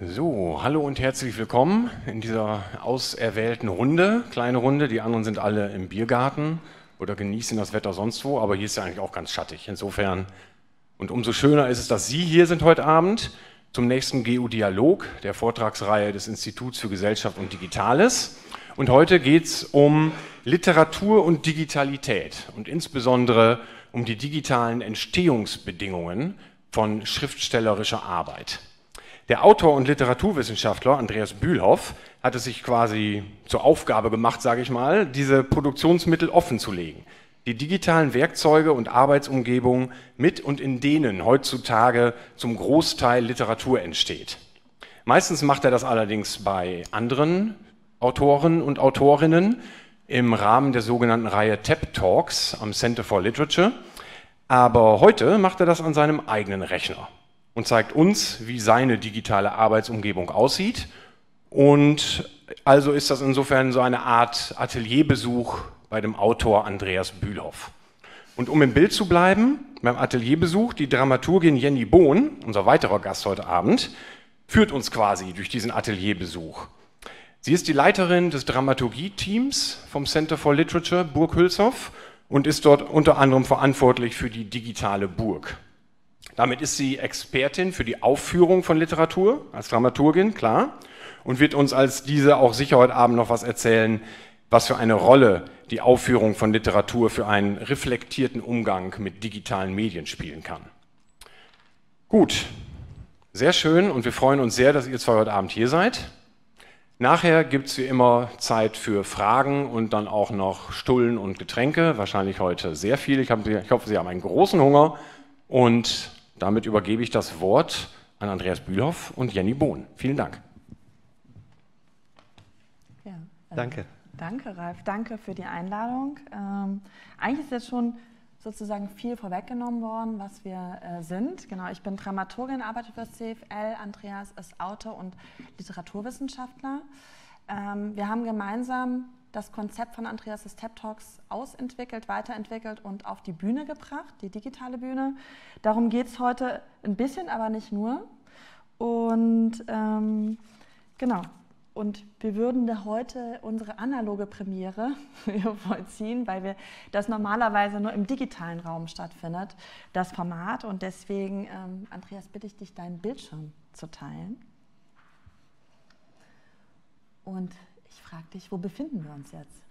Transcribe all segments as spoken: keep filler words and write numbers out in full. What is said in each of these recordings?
So, hallo und herzlich willkommen in dieser auserwählten Runde, kleine Runde. Die anderen sind alle im Biergarten oder genießen das Wetter sonst wo, aber hier ist ja eigentlich auch ganz schattig. Insofern, und umso schöner ist es, dass Sie hier sind heute Abend zum nächsten G U-Dialog, der Vortragsreihe des Instituts für Gesellschaft und Digitales. Und heute geht es um Literatur und Digitalität und insbesondere um die digitalen Entstehungsbedingungen von schriftstellerischer Arbeit. Der Autor und Literaturwissenschaftler Andreas Bühlhoff hat es sich quasi zur Aufgabe gemacht, sage ich mal, diese Produktionsmittel offenzulegen. Die digitalen Werkzeuge und Arbeitsumgebungen, mit und in denen heutzutage zum Großteil Literatur entsteht. Meistens macht er das allerdings bei anderen Autoren und Autorinnen im Rahmen der sogenannten Reihe TED Talks am Center for Literature. Aber heute macht er das an seinem eigenen Rechner und zeigt uns, wie seine digitale Arbeitsumgebung aussieht. Und also ist das insofern so eine Art Atelierbesuch bei dem Autor Andreas Bühlhoff. Und um im Bild zu bleiben, beim Atelierbesuch, die Dramaturgin Jenny Bohn, unser weiterer Gast heute Abend, führt uns quasi durch diesen Atelierbesuch. Sie ist die Leiterin des Dramaturgie-Teams vom Center for Literature Burg-Hülshoff und ist dort unter anderem verantwortlich für die digitale Burg. Damit ist sie Expertin für die Aufführung von Literatur, als Dramaturgin, klar, und wird uns als diese auch sicher heute Abend noch was erzählen, was für eine Rolle die Aufführung von Literatur für einen reflektierten Umgang mit digitalen Medien spielen kann. Gut, sehr schön und wir freuen uns sehr, dass ihr zwei heute Abend hier seid. Nachher gibt es wie immer Zeit für Fragen und dann auch noch Stullen und Getränke, wahrscheinlich heute sehr viel. Ich, hab, ich hoffe, Sie haben einen großen Hunger. Und damit übergebe ich das Wort an Andreas Bühlhoff und Jenny Bohn. Vielen Dank. Ja, äh, danke. Danke, Ralf. Danke für die Einladung. Ähm, eigentlich ist jetzt schon sozusagen viel vorweggenommen worden, was wir äh, sind. Genau, ich bin Dramaturgin, arbeite für das C F L. Andreas ist Autor und Literaturwissenschaftler. Ähm, wir haben gemeinsam das Konzept von Andreas des TED Talks ausentwickelt, weiterentwickelt und auf die Bühne gebracht, die digitale Bühne. Darum geht es heute ein bisschen, aber nicht nur. Und ähm, genau, und wir würden da heute unsere analoge Premiere vollziehen, weil wir das normalerweise nur im digitalen Raum stattfindet, das Format. Und deswegen, ähm, Andreas, bitte ich dich, deinen Bildschirm zu teilen. Und ich frage dich, wo befinden wir uns jetzt?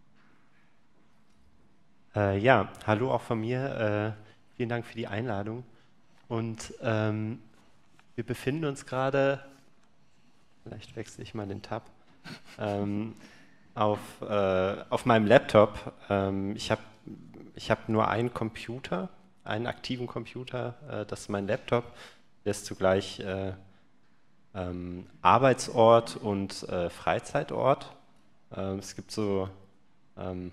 Äh, ja, hallo auch von mir. Äh, vielen Dank für die Einladung. Und ähm, wir befinden uns gerade, vielleicht wechsle ich mal den Tab, ähm, auf, äh, auf meinem Laptop. Ähm, ich habe ich hab nur einen Computer, einen aktiven Computer, äh, das ist mein Laptop. Der ist zugleich äh, ähm, Arbeitsort und äh, Freizeitort. Ähm, es gibt so, ähm,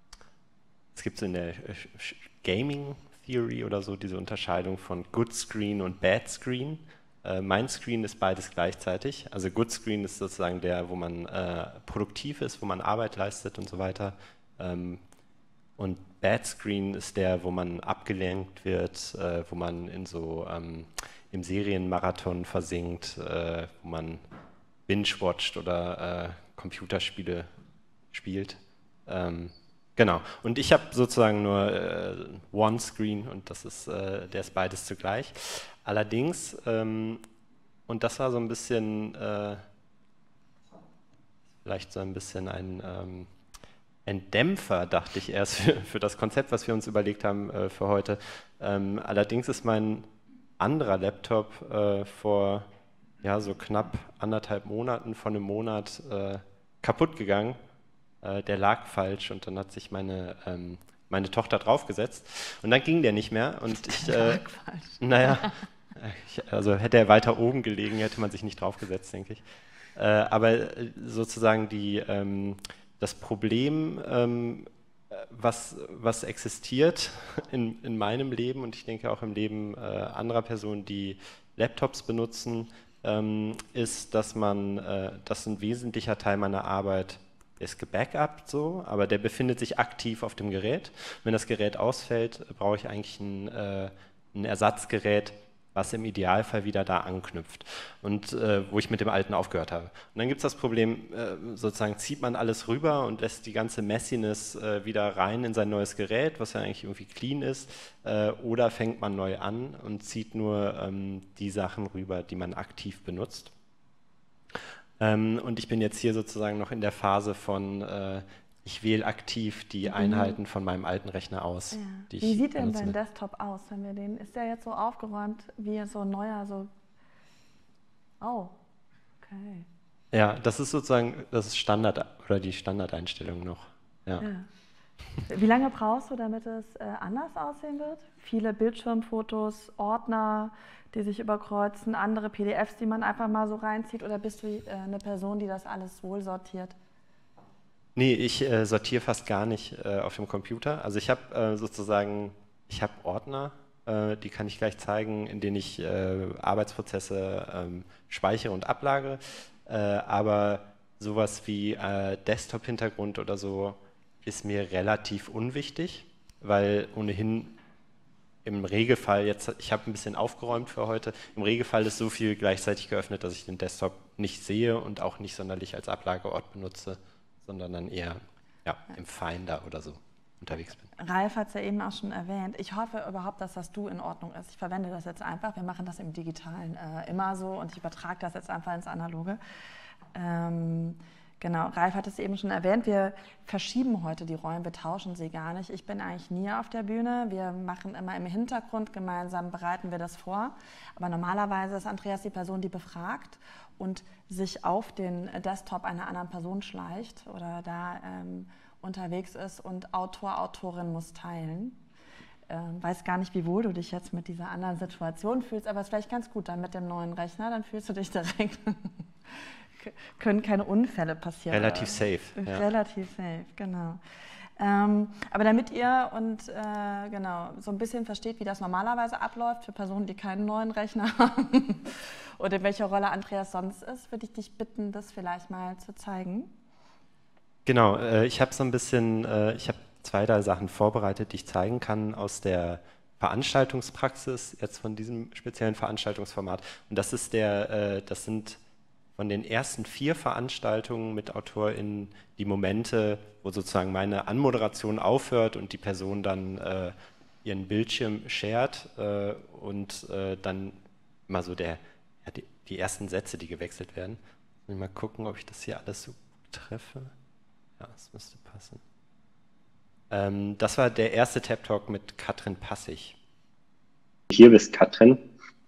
es gibt so in der Gaming Theory oder so diese Unterscheidung von Good Screen und Bad Screen. Äh, mein Screen ist beides gleichzeitig. Also Good Screen ist sozusagen der, wo man äh, produktiv ist, wo man Arbeit leistet und so weiter. Ähm, und Bad Screen ist der, wo man abgelenkt wird, äh, wo man in so ähm, im Serienmarathon versinkt, äh, wo man binge-watcht oder äh, Computerspiele spielt. Ähm, genau. Und ich habe sozusagen nur äh, One Screen und das ist, äh, der ist beides zugleich. Allerdings, ähm, und das war so ein bisschen, äh, vielleicht so ein bisschen ein, ähm, ein Dämpfer, dachte ich erst, für, für das Konzept, was wir uns überlegt haben äh, für heute. Ähm, allerdings ist mein anderer Laptop äh, vor ja, so knapp anderthalb Monaten, von einem Monat äh, kaputt gegangen. Äh, der lag falsch und dann hat sich meine, ähm, meine Tochter draufgesetzt und dann ging der nicht mehr. Und ich, äh, naja, ich, also hätte er weiter oben gelegen, hätte man sich nicht draufgesetzt, denke ich. Äh, aber sozusagen die, ähm, das Problem, ähm, was, was existiert in, in meinem Leben und ich denke auch im Leben äh, anderer Personen, die Laptops benutzen, ähm, ist, dass man, äh, dass ein wesentlicher Teil meiner Arbeit ist gebackupt so, aber der befindet sich aktiv auf dem Gerät. Wenn das Gerät ausfällt, brauche ich eigentlich ein, äh, ein Ersatzgerät, was im Idealfall wieder da anknüpft und äh, wo ich mit dem Alten aufgehört habe. Und dann gibt es das Problem, äh, sozusagen zieht man alles rüber und lässt die ganze Messiness äh, wieder rein in sein neues Gerät, was ja eigentlich irgendwie clean ist, äh, oder fängt man neu an und zieht nur ähm, die Sachen rüber, die man aktiv benutzt. Ähm, und ich bin jetzt hier sozusagen noch in der Phase von äh, ich wähle aktiv die Einheiten von meinem alten Rechner aus. Ja. Die ich Wie sieht denn benutze. dein Desktop aus, wenn wir den, ist der jetzt so aufgeräumt wie so ein neuer, so, oh, okay. Ja, das ist sozusagen das ist Standard oder die Standardeinstellung noch. Ja. Ja. Wie lange brauchst du, damit es äh, anders aussehen wird? Viele Bildschirmfotos, Ordner, die sich überkreuzen, andere P D Fs, die man einfach mal so reinzieht, oder bist du äh, eine Person, die das alles wohl sortiert? Nee, ich äh, sortiere fast gar nicht äh, auf dem Computer. Also ich habe äh, sozusagen, ich habe Ordner, äh, die kann ich gleich zeigen, in denen ich äh, Arbeitsprozesse ähm, speichere und ablagere. Äh, aber sowas wie äh, Desktop-Hintergrund oder so ist mir relativ unwichtig, weil ohnehin im Regelfall, jetzt, ich habe ein bisschen aufgeräumt für heute, im Regelfall ist so viel gleichzeitig geöffnet, dass ich den Desktop nicht sehe und auch nicht sonderlich als Ablageort benutze, sondern dann eher ja, im Finder oder so unterwegs bin. Ralf hat es ja eben auch schon erwähnt. Ich hoffe überhaupt, dass das Du in Ordnung ist. Ich verwende das jetzt einfach. Wir machen das im Digitalen äh, immer so und ich übertrage das jetzt einfach ins Analoge. Ähm, genau, Ralf hat es eben schon erwähnt. Wir verschieben heute die Rollen, wir tauschen sie gar nicht. Ich bin eigentlich nie auf der Bühne. Wir machen immer im Hintergrund gemeinsam, bereiten wir das vor. Aber normalerweise ist Andreas die Person, die befragt und sich auf den Desktop einer anderen Person schleicht oder da ähm, unterwegs ist und Autor, Autorin muss teilen. Ähm, weiß gar nicht, wie wohl du dich jetzt mit dieser anderen Situation fühlst, aber es ist vielleicht ganz gut dann mit dem neuen Rechner, dann fühlst du dich direkt, können keine Unfälle passieren. Relativ safe. Ja. Relativ safe, genau. Ähm, aber damit ihr und äh, genau so ein bisschen versteht, wie das normalerweise abläuft für Personen, die keinen neuen Rechner haben oder in welcher Rolle Andreas sonst ist, würde ich dich bitten, das vielleicht mal zu zeigen. Genau, äh, ich habe so ein bisschen, äh, ich habe zwei, drei Sachen vorbereitet, die ich zeigen kann aus der Veranstaltungspraxis, jetzt von diesem speziellen Veranstaltungsformat. Und das ist der, äh, das sind von den ersten vier Veranstaltungen mit AutorInnen die Momente, wo sozusagen meine Anmoderation aufhört und die Person dann äh, ihren Bildschirm shared äh, und äh, dann mal so der, ja, die, die ersten Sätze, die gewechselt werden. Mal gucken, ob ich das hier alles so treffe. Ja, das müsste passen. Ähm, das war der erste Tab Talk mit Katrin Passig. Hier bist, Katrin.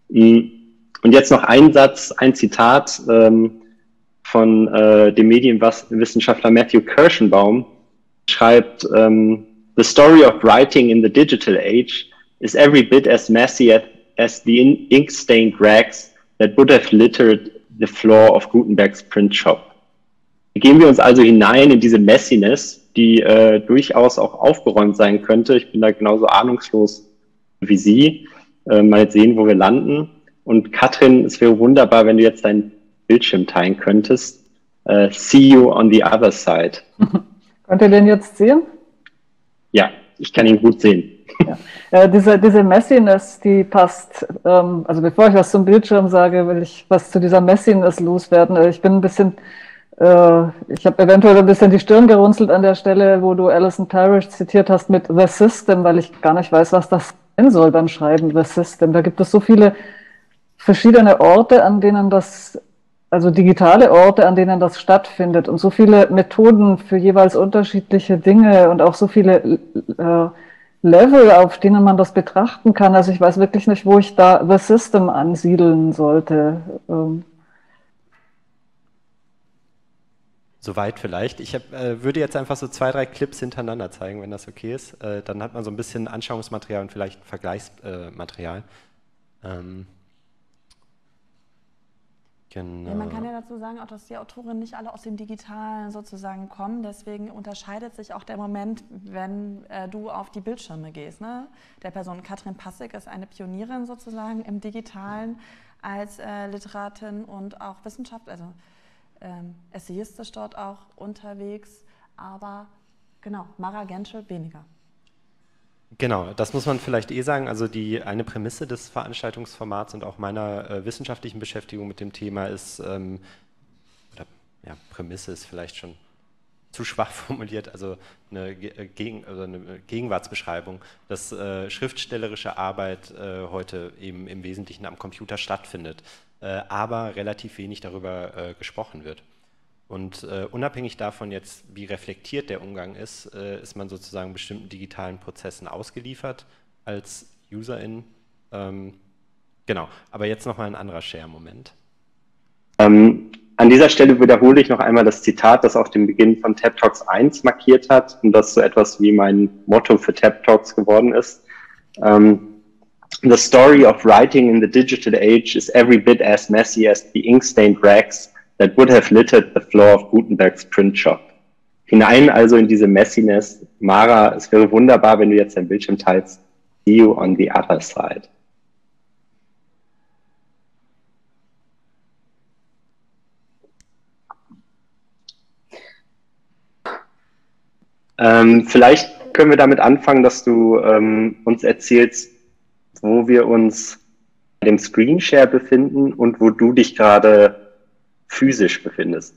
Und jetzt noch ein Satz, ein Zitat ähm, von äh, dem Medienwissenschaftler Matthew Kirschenbaum. Schreibt, ähm, "The story of writing in the digital age is every bit as messy as the ink-stained rags that would have littered the floor of Gutenberg's print shop." Gehen wir uns also hinein in diese Messiness, die äh, durchaus auch aufgeräumt sein könnte. Ich bin da genauso ahnungslos wie Sie. Äh, mal sehen, wo wir landen. Und Katrin, es wäre wunderbar, wenn du jetzt deinen Bildschirm teilen könntest. Uh, see you on the other side. Könnt ihr den jetzt sehen? Ja, ich kann ihn gut sehen. Ja. Äh, diese, diese Messiness, die passt, ähm, also bevor ich was zum Bildschirm sage, will ich was zu dieser Messiness loswerden. Ich bin ein bisschen, äh, ich habe eventuell ein bisschen die Stirn gerunzelt an der Stelle, wo du Alison Parrish zitiert hast mit The System, weil ich gar nicht weiß, was das sein soll beim Schreiben, The System. Da gibt es so viele verschiedene Orte, an denen das, also digitale Orte, an denen das stattfindet und so viele Methoden für jeweils unterschiedliche Dinge und auch so viele äh, Level, auf denen man das betrachten kann. Also ich weiß wirklich nicht, wo ich da The System ansiedeln sollte. Ähm. Soweit vielleicht. Ich hab, äh, würde jetzt einfach so zwei, drei Clips hintereinander zeigen, wenn das okay ist. Äh, dann hat man so ein bisschen Anschauungsmaterial und vielleicht Vergleichsmaterial. Äh, ähm. Genau. Ja, man kann ja dazu sagen, auch, dass die Autorinnen nicht alle aus dem Digitalen sozusagen kommen. Deswegen unterscheidet sich auch der Moment, wenn äh, du auf die Bildschirme gehst. Ne? Der Person Katrin Passig ist eine Pionierin sozusagen im Digitalen als äh, Literatin und auch Wissenschaft, also ähm, essayistisch dort auch unterwegs. Aber genau, Mara Gentschel weniger. Genau, das muss man vielleicht eh sagen. Also die eine Prämisse des Veranstaltungsformats und auch meiner äh, wissenschaftlichen Beschäftigung mit dem Thema ist, ähm, oder ja, Prämisse ist vielleicht schon zu schwach formuliert, also eine, Gegen, also eine Gegenwartsbeschreibung, dass äh, schriftstellerische Arbeit äh, heute eben im Wesentlichen am Computer stattfindet, äh, aber relativ wenig darüber äh, gesprochen wird. Und äh, unabhängig davon jetzt, wie reflektiert der Umgang ist, äh, ist man sozusagen bestimmten digitalen Prozessen ausgeliefert als Userin. Ähm, genau, aber jetzt nochmal ein anderer Share-Moment. Ähm, an dieser Stelle wiederhole ich noch einmal das Zitat, das auch den Beginn von Tab Talks eins markiert hat und das so etwas wie mein Motto für Tab Talks geworden ist. Um, The story of writing in the digital age is every bit as messy as the ink-stained rags that would have littered the floor of Gutenberg's print shop. Hinein also in diese Messiness. Mara, es wäre wunderbar, wenn du jetzt dein Bildschirm teilst. See you on the other side. Ähm, vielleicht können wir damit anfangen, dass du ähm, uns erzählst, wo wir uns bei dem Screenshare befinden und wo du dich gerade physisch befindest.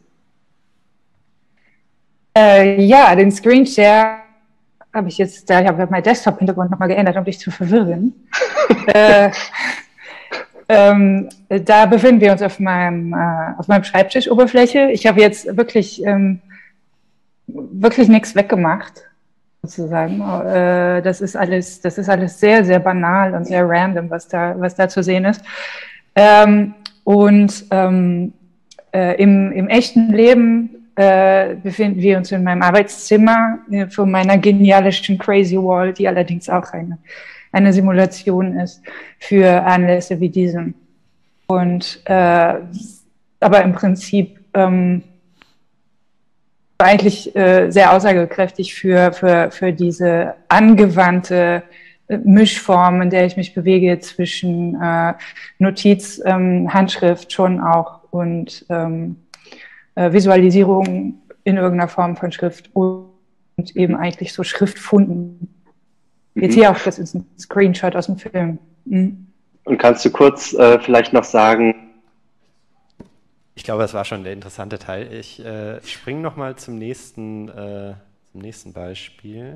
Äh, ja, den Screenshare habe ich jetzt, da ich habe meinen Desktop-Hintergrund nochmal geändert, um dich zu verwirren. äh, ähm, da befinden wir uns auf meinem, äh, auf meinem Schreibtischoberfläche. Ich habe jetzt wirklich, ähm, wirklich nichts weggemacht, sozusagen. Äh, das ist alles, das ist alles sehr, sehr banal und sehr random, was da, was da zu sehen ist. Ähm, und ähm, äh, im, im echten Leben äh, befinden wir uns in meinem Arbeitszimmer äh, von meiner genialischen Crazy Wall, die allerdings auch eine, eine Simulation ist für Anlässe wie diesen. Und äh, aber im Prinzip ähm, eigentlich äh, sehr aussagekräftig für, für, für diese angewandte Mischform, in der ich mich bewege zwischen äh, Notiz, ähm, Handschrift schon auch und ähm, äh, Visualisierung in irgendeiner Form von Schrift und eben eigentlich so Schriftfunden. Mhm. Jetzt hier auch, das ist ein Screenshot aus dem Film. Mhm. Und kannst du kurz äh, vielleicht noch sagen, ich glaube, das war schon der interessante Teil. Ich äh, springe nochmal zum nächsten, äh, zum nächsten Beispiel.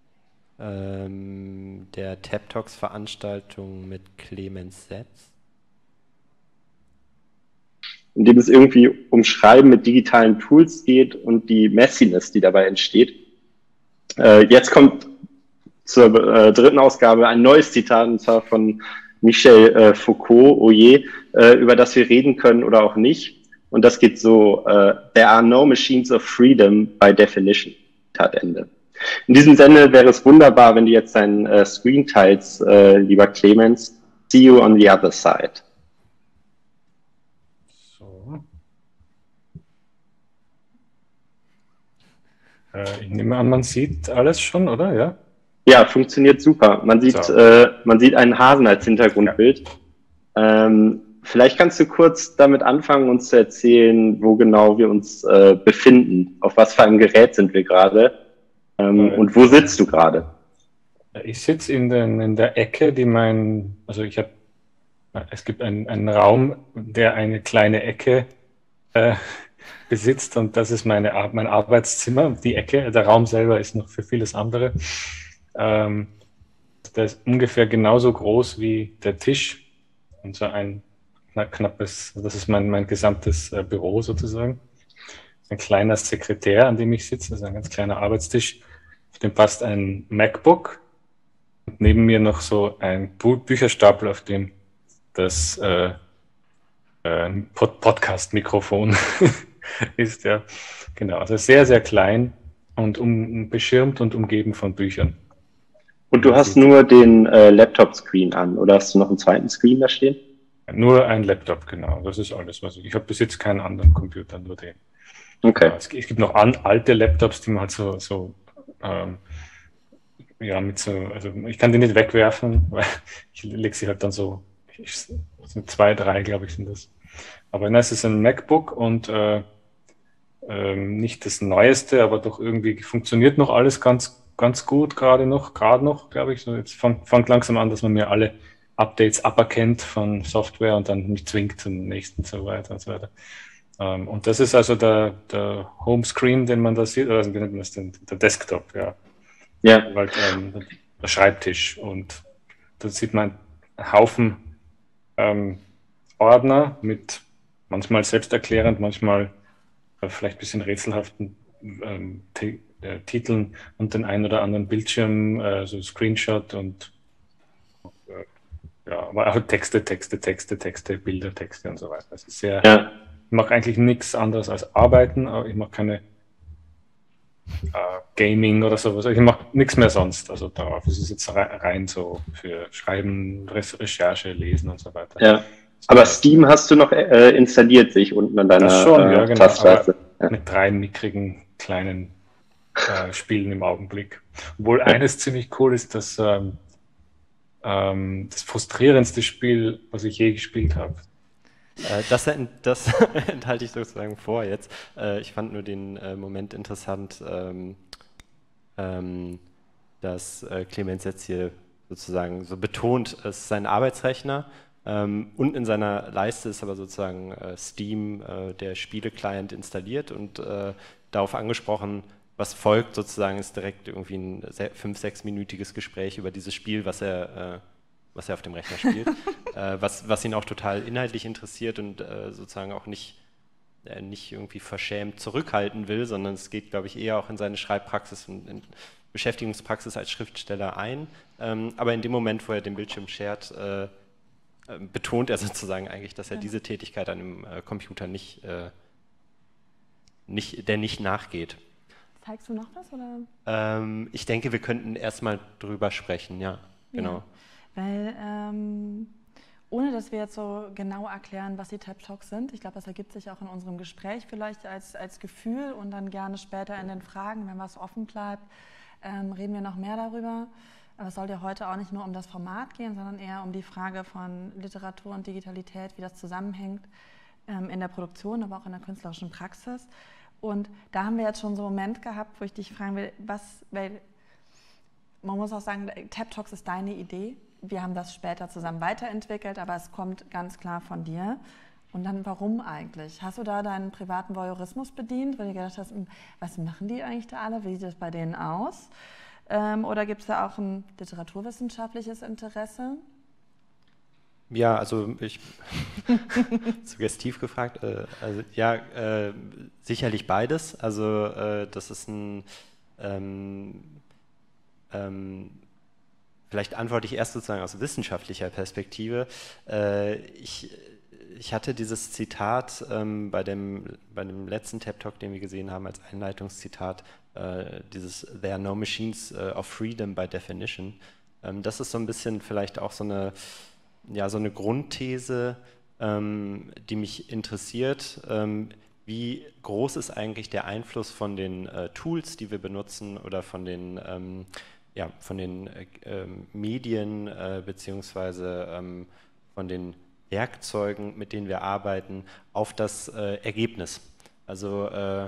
Ähm, der Tab Talks Veranstaltung mit Clemens Setz. In dem es irgendwie um Schreiben mit digitalen Tools geht und die Messiness, die dabei entsteht. Äh, jetzt kommt zur äh, dritten Ausgabe ein neues Zitat, und zwar von Michel äh, Foucault, Oje, äh, über das wir reden können oder auch nicht. Und das geht so, uh, there are no machines of freedom by definition. Zitat Ende. In diesem Sinne wäre es wunderbar, wenn du jetzt deinen äh, Screen teilst, äh, lieber Clemens. See you on the other side. So. Äh, ich nehme an, man sieht alles schon, oder? Ja, ja, funktioniert super. Man sieht, so. äh, man sieht einen Hasen als Hintergrundbild. Ja. Ähm, Vielleicht kannst du kurz damit anfangen, uns zu erzählen, wo genau wir uns äh, befinden. Auf was für einem Gerät sind wir gerade? Ähm, äh, und wo sitzt du gerade? Ich sitze in, in der Ecke, die mein, also ich habe, es gibt einen, einen Raum, der eine kleine Ecke äh, besitzt und das ist meine, mein Arbeitszimmer. Die Ecke, der Raum selber ist noch für vieles andere. Ähm, der ist ungefähr genauso groß wie der Tisch und so ein knappes, das ist mein, mein gesamtes äh, Büro sozusagen. Ein kleiner Sekretär, an dem ich sitze, das ist ein ganz kleiner Arbeitstisch. Auf dem passt ein MacBook und neben mir noch so ein Bü Bücherstapel, auf dem das äh, äh, Pod Podcast-Mikrofon ist. Ja, genau. Also sehr, sehr klein und um, beschirmt und umgeben von Büchern. Und du hast nur den äh, Laptop-Screen an oder hast du noch einen zweiten Screen da stehen? Nur ein Laptop, genau. Das ist alles, was ich. Ich habe bis jetzt keinen anderen Computer, nur den. Okay. Es, es gibt noch an, alte Laptops, die man halt so, so ähm, ja, mit so, also ich kann die nicht wegwerfen, weil ich lege sie halt dann so, ich, sind zwei, drei, glaube ich, sind das. Aber nein, es ist ein MacBook und äh, äh, nicht das Neueste, aber doch irgendwie funktioniert noch alles ganz ganz gut gerade noch, gerade noch, glaube ich. So jetzt fängt, fängt langsam an, dass man mir alle Updates aberkennt von Software und dann mich zwingt zum nächsten und so weiter und so weiter. Ähm, und das ist also der, der Homescreen, den man da sieht, oder wie nennt man das denn? Der Desktop, ja. Ja. Weil, ähm, der Schreibtisch. Und da sieht man einen Haufen ähm, Ordner mit manchmal selbsterklärend, manchmal äh, vielleicht ein bisschen rätselhaften ähm, T äh, Titeln und den ein oder anderen Bildschirm, äh, so Screenshot und äh, ja, aber auch Texte, Texte, Texte, Texte, Bilder, Texte und so weiter. Das ist sehr, Ja. ich mache eigentlich nichts anderes als arbeiten, aber ich mache keine äh, Gaming oder sowas. Ich mache nichts mehr sonst. Also darauf. Es ist jetzt rein so für Schreiben, Recherche, Lesen und so weiter. Ja. Aber Steam hast du noch äh, installiert, sehe ich unten an deiner das schon, ja, äh, genau, Taskleiste. aber mit drei mickrigen kleinen äh, Spielen im Augenblick. Obwohl ja. eines ziemlich cool ist, dass ähm, ähm, das frustrierendste Spiel, was ich je gespielt habe. Äh, das, das enthalte ich sozusagen vor jetzt. Äh, ich fand nur den äh, Moment interessant, ähm, ähm, dass äh, Clemens jetzt hier sozusagen so betont, es ist sein Arbeitsrechner. Ähm, und in seiner Leiste ist aber sozusagen äh, Steam, äh, der Spiele-Client, installiert und äh, darauf angesprochen, was folgt sozusagen, ist direkt irgendwie ein fünf-, sechsminütiges Gespräch über dieses Spiel, was er, äh, was er auf dem Rechner spielt, äh, was, was ihn auch total inhaltlich interessiert und äh, sozusagen auch nicht, äh, nicht irgendwie verschämt zurückhalten will, sondern es geht, glaube ich, eher auch in seine Schreibpraxis und in Beschäftigungspraxis als Schriftsteller ein. Ähm, aber in dem Moment, wo er den Bildschirm shared, äh, betont er sozusagen eigentlich, dass er diese Tätigkeit an dem äh, Computer nicht, äh, nicht, der nicht nachgeht. Zeigst du noch was? Oder? Ähm, ich denke, wir könnten erstmal drüber sprechen, ja, genau. Ja, weil, ähm, ohne dass wir jetzt so genau erklären, was die Tab Talks sind, ich glaube, das ergibt sich auch in unserem Gespräch vielleicht als, als Gefühl und dann gerne später in den Fragen, wenn was offen bleibt, ähm, reden wir noch mehr darüber. Aber es soll ja heute auch nicht nur um das Format gehen, sondern eher um die Frage von Literatur und Digitalität, wie das zusammenhängt ähm, in der Produktion, aber auch in der künstlerischen Praxis. Und da haben wir jetzt schon so einen Moment gehabt, wo ich dich fragen will, was, weil man muss auch sagen, Tab Talks ist deine Idee. Wir haben das später zusammen weiterentwickelt, aber es kommt ganz klar von dir. Und dann, warum eigentlich? Hast du da deinen privaten Voyeurismus bedient, weil du gedacht hast, was machen die eigentlich da alle, wie sieht das bei denen aus? Ähm, oder gibt es da auch ein literaturwissenschaftliches Interesse? Ja, also ich, suggestiv gefragt, äh, also ja, äh, sicherlich beides. Also äh, das ist ein, ähm, ähm, vielleicht antworte ich erst sozusagen aus wissenschaftlicher Perspektive. Äh, ich, ich hatte dieses Zitat ähm, bei, dem, bei dem letzten Tab Talk, den wir gesehen haben, als Einleitungszitat, äh, dieses "There are no machines uh, of freedom by definition". Ähm, das ist so ein bisschen vielleicht auch so eine, ja, so eine Grundthese, ähm, die mich interessiert. Ähm, wie groß ist eigentlich der Einfluss von den äh, Tools, die wir benutzen, oder von den, ähm, ja, von den äh, äh, Medien äh, beziehungsweise ähm, von den Werkzeugen, mit denen wir arbeiten, auf das äh, Ergebnis? Also äh,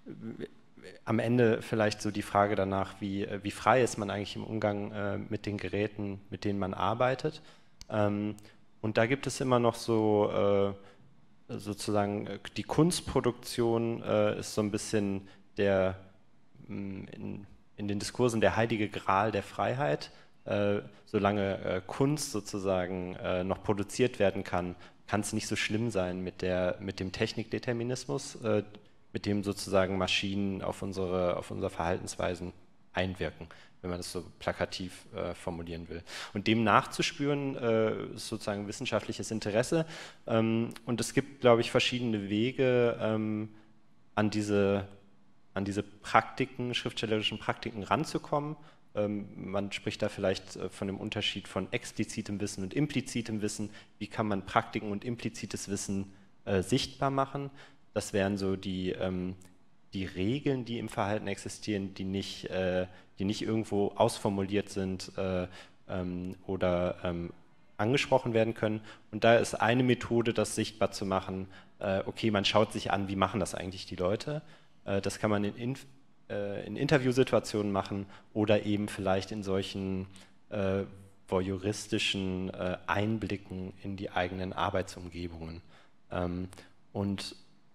am Ende vielleicht so die Frage danach, wie, wie frei ist man eigentlich im Umgang äh, mit den Geräten, mit denen man arbeitet. Ähm, und da gibt es immer noch so äh, sozusagen die Kunstproduktion äh, ist so ein bisschen der mh, in, in den Diskursen der heilige Gral der Freiheit. Äh, solange äh, Kunst sozusagen äh, noch produziert werden kann, kann es nicht so schlimm sein mit, der, mit dem Technikdeterminismus, äh, mit dem sozusagen Maschinen auf unsere, auf unsere Verhaltensweisen einwirken, wenn man das so plakativ äh, formulieren will. Und dem nachzuspüren, äh, ist sozusagen wissenschaftliches Interesse. Ähm, und es gibt, glaube ich, verschiedene Wege, ähm, an diese, an diese Praktiken, schriftstellerischen Praktiken ranzukommen. Ähm, man spricht da vielleicht äh, von dem Unterschied von explizitem Wissen und implizitem Wissen. Wie kann man Praktiken und implizites Wissen äh, sichtbar machen? Das wären so die, ähm, die Regeln, die im Verhalten existieren, die nicht, äh, die nicht irgendwo ausformuliert sind äh, ähm, oder ähm, angesprochen werden können. Und da ist eine Methode, das sichtbar zu machen, äh, okay, man schaut sich an, wie machen das eigentlich die Leute. Äh, das kann man in, in äh, in Interviewsituationen machen oder eben vielleicht in solchen äh, voyeuristischen äh, Einblicken in die eigenen Arbeitsumgebungen. Ähm, und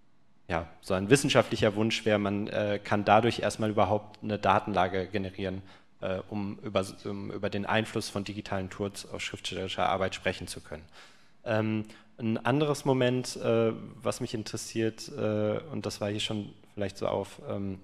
ja, so ein wissenschaftlicher Wunsch wäre, man äh, kann dadurch erstmal überhaupt eine Datenlage generieren, äh, um, über, um über den Einfluss von digitalen Tools auf schriftstellerische Arbeit sprechen zu können. Ähm, ein anderes Moment, äh, was mich interessiert, äh, und das war hier schon vielleicht so auf, ähm,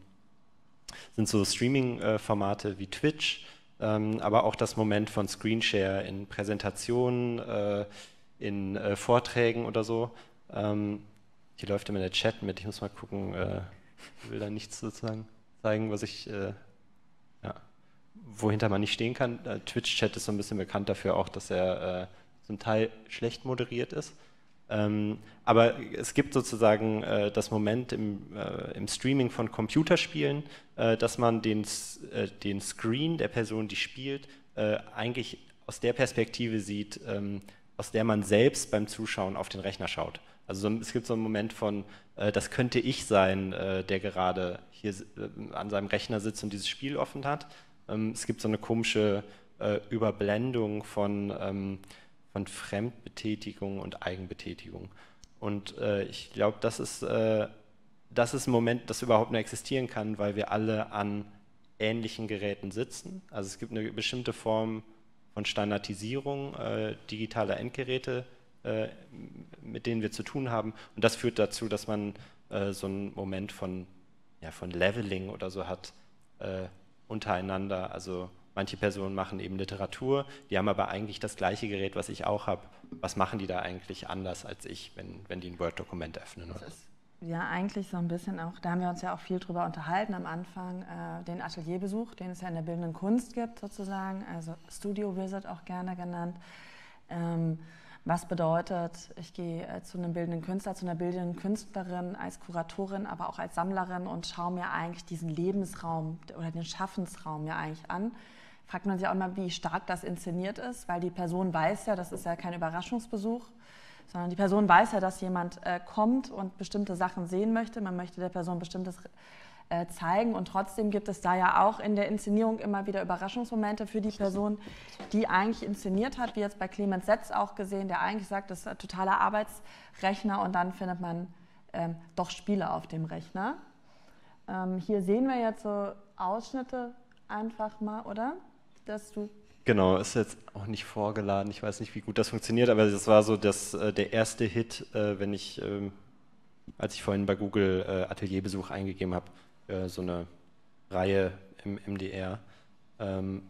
sind so Streaming-Formate wie Twitch, ähm, aber auch das Moment von Screenshare in Präsentationen, äh, in äh, Vorträgen oder so. Ähm, hier läuft immer der Chat mit, ich muss mal gucken, äh, ich will da nichts sozusagen zeigen, was ich, äh, ja, wohinter man nicht stehen kann. Äh, Twitch-Chat ist so ein bisschen bekannt dafür auch, dass er äh, zum Teil schlecht moderiert ist. Ähm, aber es gibt sozusagen äh, das Moment im, äh, im Streaming von Computerspielen, äh, dass man den, äh, den Screen der Person, die spielt, äh, eigentlich aus der Perspektive sieht, ähm, aus der man selbst beim Zuschauen auf den Rechner schaut. Also so, es gibt so einen Moment von, äh, das könnte ich sein, äh, der gerade hier äh, an seinem Rechner sitzt und dieses Spiel offen hat. Ähm, es gibt so eine komische äh, Überblendung von, ähm, von Fremdbetätigung und Eigenbetätigung. Und äh, ich glaube, das ist, äh, das ist ein Moment, das überhaupt nur existieren kann, weil wir alle an ähnlichen Geräten sitzen. Also es gibt eine bestimmte Form von Standardisierung äh, digitaler Endgeräte, äh, mit denen wir zu tun haben. Und das führt dazu, dass man äh, so einen Moment von, ja, von Leveling oder so hat äh, untereinander. Also manche Personen machen eben Literatur, die haben aber eigentlich das gleiche Gerät, was ich auch habe. Was machen die da eigentlich anders als ich, wenn, wenn die ein Word-Dokument öffnen? Oder? Ja, eigentlich so ein bisschen auch, da haben wir uns ja auch viel drüber unterhalten am Anfang, äh, den Atelierbesuch, den es ja in der bildenden Kunst gibt sozusagen, also Studio Visit auch gerne genannt. Ähm, was bedeutet, ich gehe äh, zu einem bildenden Künstler, zu einer bildenden Künstlerin als Kuratorin, aber auch als Sammlerin und schaue mir eigentlich diesen Lebensraum oder den Schaffensraum ja eigentlich an. Fragt man sich auch immer, wie stark das inszeniert ist, weil die Person weiß ja, das ist ja kein Überraschungsbesuch, sondern die Person weiß ja, dass jemand äh, kommt und bestimmte Sachen sehen möchte. Man möchte der Person Bestimmtes äh, zeigen und trotzdem gibt es da ja auch in der Inszenierung immer wieder Überraschungsmomente für die Person, die eigentlich inszeniert hat, wie jetzt bei Clemens Setz auch gesehen, der eigentlich sagt, das ist ein totaler Arbeitsrechner und dann findet man ähm, doch Spiele auf dem Rechner. Ähm, hier sehen wir jetzt so Ausschnitte einfach mal, oder? Dass du Genau, ist jetzt auch nicht vorgeladen. Ich weiß nicht, wie gut das funktioniert, aber das war so das, äh, der erste Hit, äh, wenn ich, ähm, als ich vorhin bei Google äh, Atelierbesuch eingegeben habe, äh, so eine Reihe im M D R. Ähm,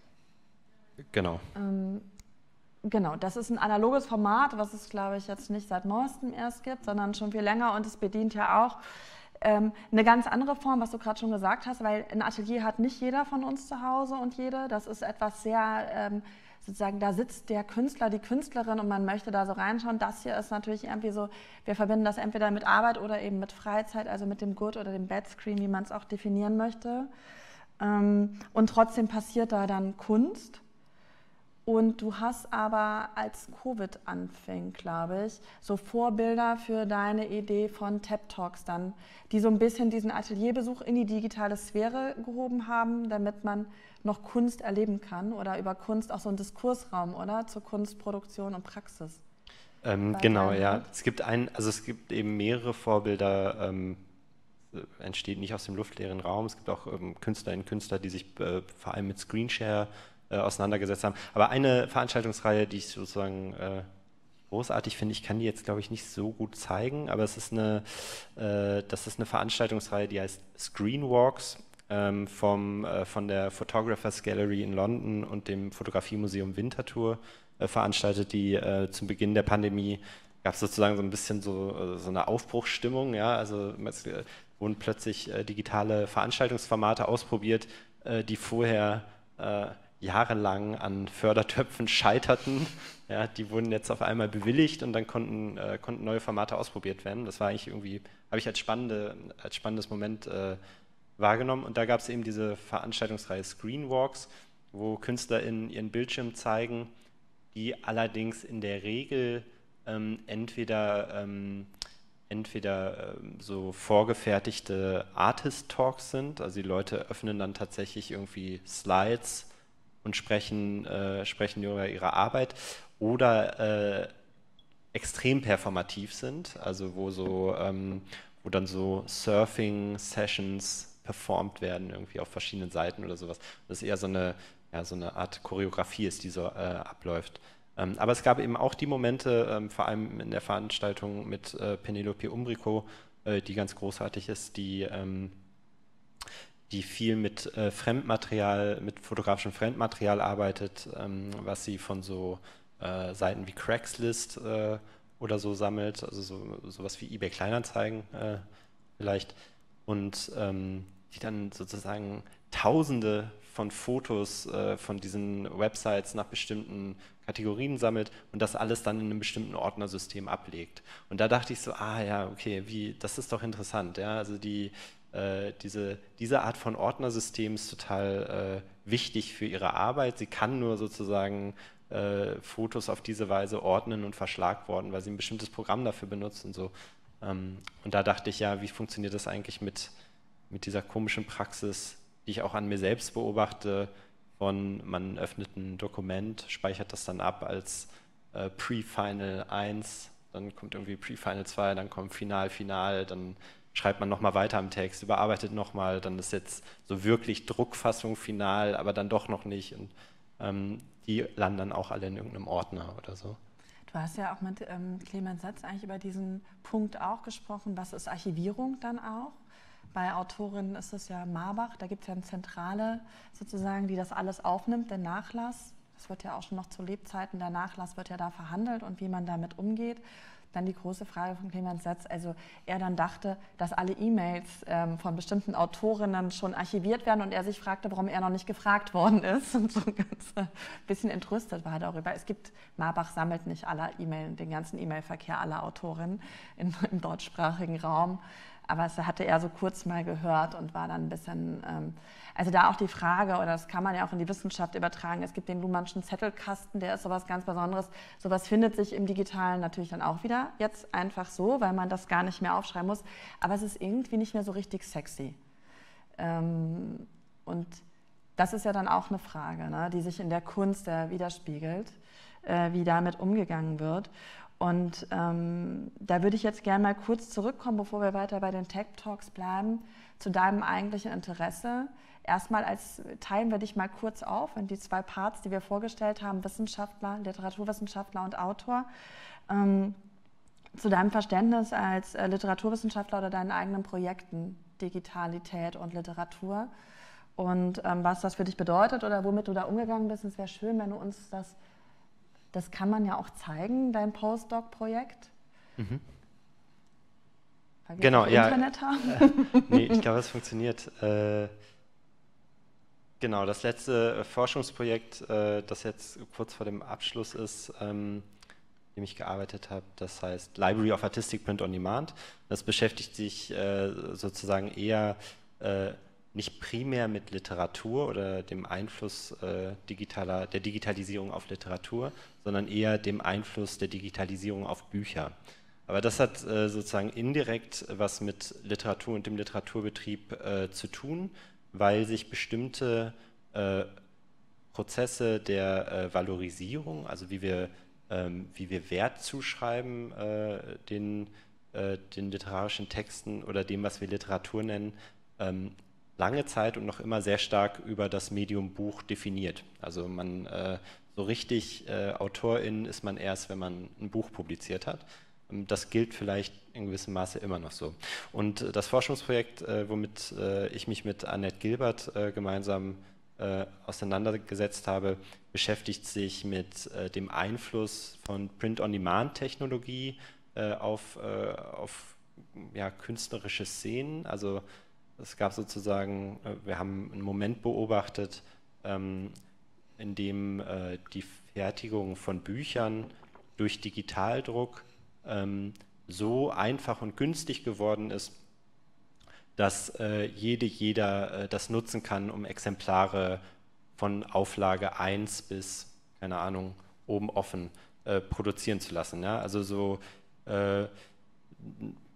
genau. Ähm, genau, das ist ein analoges Format, was es, glaube ich, jetzt nicht seit neuestem erst gibt, sondern schon viel länger und es bedient ja auch Ähm, eine ganz andere Form, was du gerade schon gesagt hast, weil ein Atelier hat nicht jeder von uns zu Hause und jede. Das ist etwas sehr, ähm, sozusagen, da sitzt der Künstler, die Künstlerin und man möchte da so reinschauen. Das hier ist natürlich irgendwie so, wir verbinden das entweder mit Arbeit oder eben mit Freizeit, also mit dem Good oder dem Bad Screen, wie man es auch definieren möchte. Ähm, und trotzdem passiert da dann Kunst. Und du hast aber, als Covid anfing, glaube ich, so Vorbilder für deine Idee von Tap Talks dann, die so ein bisschen diesen Atelierbesuch in die digitale Sphäre gehoben haben, damit man noch Kunst erleben kann oder über Kunst auch so einen Diskursraum, oder? Zur Kunstproduktion und Praxis. Ähm, genau, ja. Es gibt ein, also es gibt eben mehrere Vorbilder, ähm, entsteht nicht aus dem luftleeren Raum. Es gibt auch ähm, Künstlerinnen und Künstler, die sich äh, vor allem mit Screenshare auseinandergesetzt haben. Aber eine Veranstaltungsreihe, die ich sozusagen äh, großartig finde, ich kann die jetzt, glaube ich, nicht so gut zeigen, aber es ist eine, äh, das ist eine Veranstaltungsreihe, die heißt Screenwalks ähm, vom, äh, von der Photographers Gallery in London und dem Fotografiemuseum Winterthur äh, veranstaltet, die äh, zum Beginn der Pandemie gab es sozusagen so ein bisschen so, äh, so eine Aufbruchsstimmung, ja, also es äh, wurden plötzlich äh, digitale Veranstaltungsformate ausprobiert, äh, die vorher äh, jahrelang an Fördertöpfen scheiterten. Ja, die wurden jetzt auf einmal bewilligt und dann konnten, äh, konnten neue Formate ausprobiert werden. Das war eigentlich irgendwie, habe ich als, spannende, als spannendes Moment äh, wahrgenommen. Und da gab es eben diese Veranstaltungsreihe Screenwalks, wo KünstlerInnen ihren Bildschirm zeigen, die allerdings in der Regel ähm, entweder ähm, entweder ähm, so vorgefertigte Artist-Talks sind, also die Leute öffnen dann tatsächlich irgendwie Slides und sprechen, äh, sprechen über ihre Arbeit, oder äh, extrem performativ sind, also wo so, ähm, wo dann so Surfing-Sessions performt werden, irgendwie auf verschiedenen Seiten oder sowas. Das ist eher so eine, ja, so eine Art Choreografie ist, die so äh, abläuft. Ähm, aber es gab eben auch die Momente, ähm, vor allem in der Veranstaltung mit äh, Penelope Umbrico, äh, die ganz großartig ist, die, ähm, die viel mit äh, Fremdmaterial, mit fotografischem Fremdmaterial arbeitet, ähm, was sie von so äh, Seiten wie Craigslist äh, oder so sammelt, also so sowas wie eBay Kleinanzeigen äh, vielleicht, und ähm, die dann sozusagen Tausende von Fotos äh, von diesen Websites nach bestimmten Kategorien sammelt und das alles dann in einem bestimmten Ordnersystem ablegt. Und da dachte ich so, ah ja, okay, wie, das ist doch interessant, ja, also die äh, diese, diese Art von Ordnersystem ist total äh, wichtig für ihre Arbeit. Sie kann nur sozusagen äh, Fotos auf diese Weise ordnen und verschlagworten, weil sie ein bestimmtes Programm dafür benutzt und so. Ähm, und da dachte ich, ja, wie funktioniert das eigentlich mit, mit dieser komischen Praxis, die ich auch an mir selbst beobachte, von man öffnet ein Dokument, speichert das dann ab als äh, Pre-Final eins, dann kommt irgendwie Pre-Final zwei, dann kommt Final, Final, dann schreibt man nochmal weiter am Text, überarbeitet nochmal, dann ist jetzt so wirklich Druckfassung final, aber dann doch noch nicht. Und ähm, die landen dann auch alle in irgendeinem Ordner oder so. Du hast ja auch mit ähm, Clemens Setz eigentlich über diesen Punkt auch gesprochen. Was ist Archivierung dann auch? Bei Autorinnen ist es ja Marbach, da gibt es ja eine Zentrale sozusagen, die das alles aufnimmt, den Nachlass. Das wird ja auch schon noch zu Lebzeiten, der Nachlass wird ja da verhandelt und wie man damit umgeht. Dann die große Frage von Clemens Setz, also er dann dachte, dass alle E-Mails ähm, von bestimmten Autorinnen schon archiviert werden und er sich fragte, warum er noch nicht gefragt worden ist und so ganz ein äh, bisschen entrüstet war darüber. Es gibt, Marbach sammelt nicht alle E-Mail, den ganzen E-Mail-Verkehr aller Autorinnen in, im deutschsprachigen Raum, aber das hatte er so kurz mal gehört und war dann ein bisschen, ähm, also da auch die Frage, oder das kann man ja auch in die Wissenschaft übertragen, es gibt den Luhmannschen Zettelkasten, der ist sowas ganz Besonderes. Sowas findet sich im Digitalen natürlich dann auch wieder jetzt einfach so, weil man das gar nicht mehr aufschreiben muss, aber es ist irgendwie nicht mehr so richtig sexy. Ähm, und das ist ja dann auch eine Frage, ne, die sich in der Kunst ja widerspiegelt, äh, wie damit umgegangen wird. Und ähm, da würde ich jetzt gerne mal kurz zurückkommen, bevor wir weiter bei den Tech Talks bleiben, zu deinem eigentlichen Interesse. Erstmal als teilen wir dich mal kurz auf in die zwei Parts, die wir vorgestellt haben, Wissenschaftler, Literaturwissenschaftler und Autor. Ähm, zu deinem Verständnis als äh, Literaturwissenschaftler oder deinen eigenen Projekten, Digitalität und Literatur und ähm, was das für dich bedeutet oder womit du da umgegangen bist. Es wäre schön, wenn du uns das Das kann man ja auch zeigen, dein Postdoc-Projekt. Mhm. Weil wir Genau, auch ja. Internet haben. Äh, nee, ich glaube, es funktioniert. Äh, genau, das letzte Forschungsprojekt, äh, das jetzt kurz vor dem Abschluss ist, ähm, in dem ich gearbeitet habe, das heißt Library of Artistic Print on Demand. Das beschäftigt sich äh, sozusagen eher äh, nicht primär mit Literatur oder dem Einfluss äh, digitaler, der Digitalisierung auf Literatur, sondern eher dem Einfluss der Digitalisierung auf Bücher. Aber das hat äh, sozusagen indirekt was mit Literatur und dem Literaturbetrieb äh, zu tun, weil sich bestimmte äh, Prozesse der äh, Valorisierung, also wie wir, ähm, wie wir Wert zuschreiben äh, den, äh, den literarischen Texten oder dem, was wir Literatur nennen, ähm, lange Zeit und noch immer sehr stark über das Medium Buch definiert. Also man äh, so richtig äh, Autorin ist man erst, wenn man ein Buch publiziert hat. Das gilt vielleicht in gewissem Maße immer noch so. Und äh, das Forschungsprojekt, äh, womit äh, ich mich mit Annette Gilbert äh, gemeinsam äh, auseinandergesetzt habe, beschäftigt sich mit äh, dem Einfluss von Print-on-Demand-Technologie äh, auf, äh, auf ja, künstlerische Szenen. Also es gab sozusagen, wir haben einen Moment beobachtet, ähm, in dem äh, die Fertigung von Büchern durch Digitaldruck ähm, so einfach und günstig geworden ist, dass äh, jede, jeder äh, das nutzen kann, um Exemplare von Auflage eins bis, keine Ahnung, oben offen äh, produzieren zu lassen. Ja? Also so äh,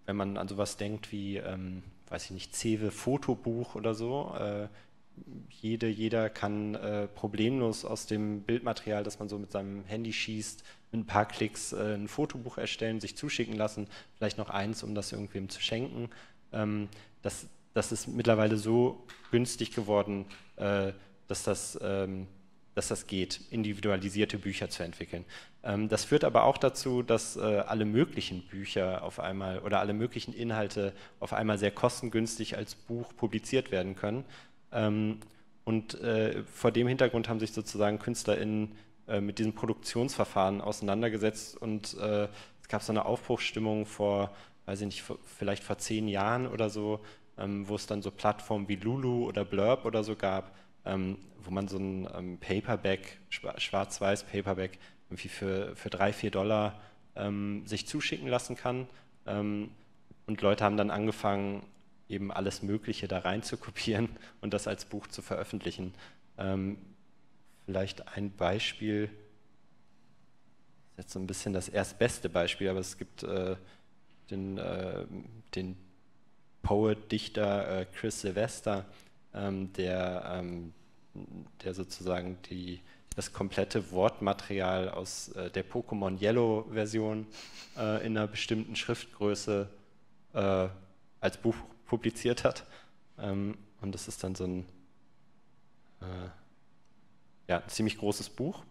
wenn man an sowas denkt wie, ähm, weiß ich nicht, Cewe Fotobuch oder so, äh, jede, jeder kann äh, problemlos aus dem Bildmaterial, das man so mit seinem Handy schießt, mit ein paar Klicks äh, ein Fotobuch erstellen, sich zuschicken lassen, vielleicht noch eins, um das irgendwem zu schenken. Ähm, das, das ist mittlerweile so günstig geworden, äh, dass das, ähm, dass das geht, individualisierte Bücher zu entwickeln. Ähm, das führt aber auch dazu, dass äh, alle möglichen Bücher auf einmal oder alle möglichen Inhalte auf einmal sehr kostengünstig als Buch publiziert werden können. Ähm, und äh, vor dem Hintergrund haben sich sozusagen KünstlerInnen äh, mit diesem Produktionsverfahren auseinandergesetzt und äh, es gab so eine Aufbruchsstimmung vor, weiß ich nicht, vor, vielleicht vor zehn Jahren oder so, ähm, wo es dann so Plattformen wie Lulu oder Blurb oder so gab, ähm, wo man so ein ähm, Paperback, schwarz-weiß Paperback, irgendwie für, für drei, vier Dollar ähm, sich zuschicken lassen kann. Ähm, und Leute haben dann angefangen, eben alles Mögliche da rein zu kopieren und das als Buch zu veröffentlichen. Ähm, vielleicht ein Beispiel, das ist jetzt so ein bisschen das erstbeste Beispiel, aber es gibt äh, den, äh, den Poet, Dichter äh, Chris Sylvester, ähm, der, ähm, der sozusagen die, das komplette Wortmaterial aus äh, der Pokémon Yellow Version äh, in einer bestimmten Schriftgröße äh, als Buch publiziert hat. Ähm, und das ist dann so ein, äh, ja, ein ziemlich großes Buch.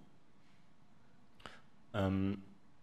Ähm,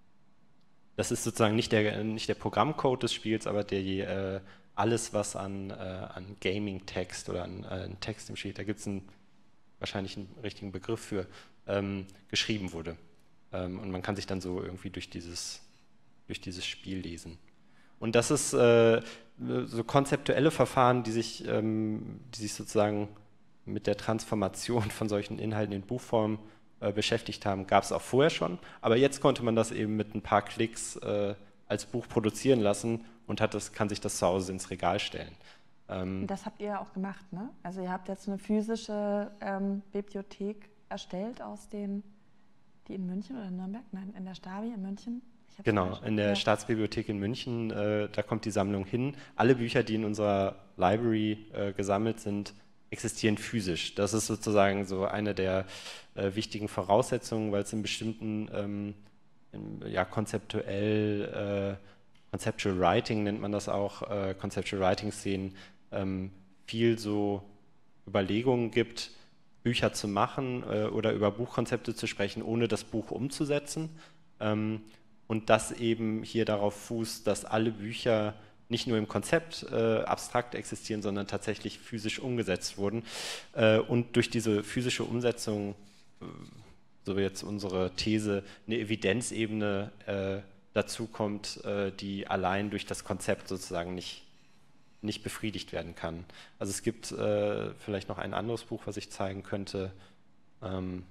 das ist sozusagen nicht der, nicht der Programmcode des Spiels, aber der, äh, alles, was an, äh, an Gaming-Text oder an äh, Text im Spiel, da gibt es einen, wahrscheinlich einen richtigen Begriff für, ähm, geschrieben wurde. Ähm, und man kann sich dann so irgendwie durch dieses, durch dieses Spiel lesen. Und das ist äh, so konzeptuelle Verfahren, die sich, ähm, die sich sozusagen mit der Transformation von solchen Inhalten in Buchform äh, beschäftigt haben, gab es auch vorher schon. Aber jetzt konnte man das eben mit ein paar Klicks äh, als Buch produzieren lassen und hat das, kann sich das zu Hause ins Regal stellen. Ähm, das habt ihr ja auch gemacht, ne? Also ihr habt jetzt eine physische ähm, Bibliothek erstellt aus den, die in München oder in Nürnberg? Nein, in der Stabi in München. Genau, in der Staatsbibliothek in München, äh, da kommt die Sammlung hin. Alle Bücher, die in unserer Library äh, gesammelt sind, existieren physisch. Das ist sozusagen so eine der äh, wichtigen Voraussetzungen, weil es in bestimmten, ähm, in, ja, konzeptuell, äh, Conceptual Writing nennt man das auch, äh, Conceptual Writing-Szenen, ähm, viel so Überlegungen gibt, Bücher zu machen äh, oder über Buchkonzepte zu sprechen, ohne das Buch umzusetzen. Ähm, Und das eben hier darauf fußt, dass alle Bücher nicht nur im Konzept äh, abstrakt existieren, sondern tatsächlich physisch umgesetzt wurden. Äh, und durch diese physische Umsetzung, äh, so wie jetzt unsere These, eine Evidenzebene äh, dazu kommt, äh, die allein durch das Konzept sozusagen nicht, nicht befriedigt werden kann. Also es gibt äh, vielleicht noch ein anderes Buch, was ich zeigen könnte. Ähm,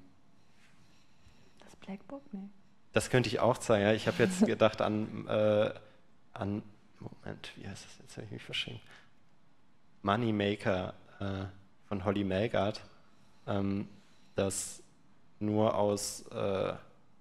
das Black Book? Nee. Das könnte ich auch zeigen. Ja. Ich habe jetzt gedacht an, äh, an, Moment, wie heißt das? Jetzt habe ich mich verschrieben. Moneymaker äh, von Holly Melgard, ähm, das nur aus, äh,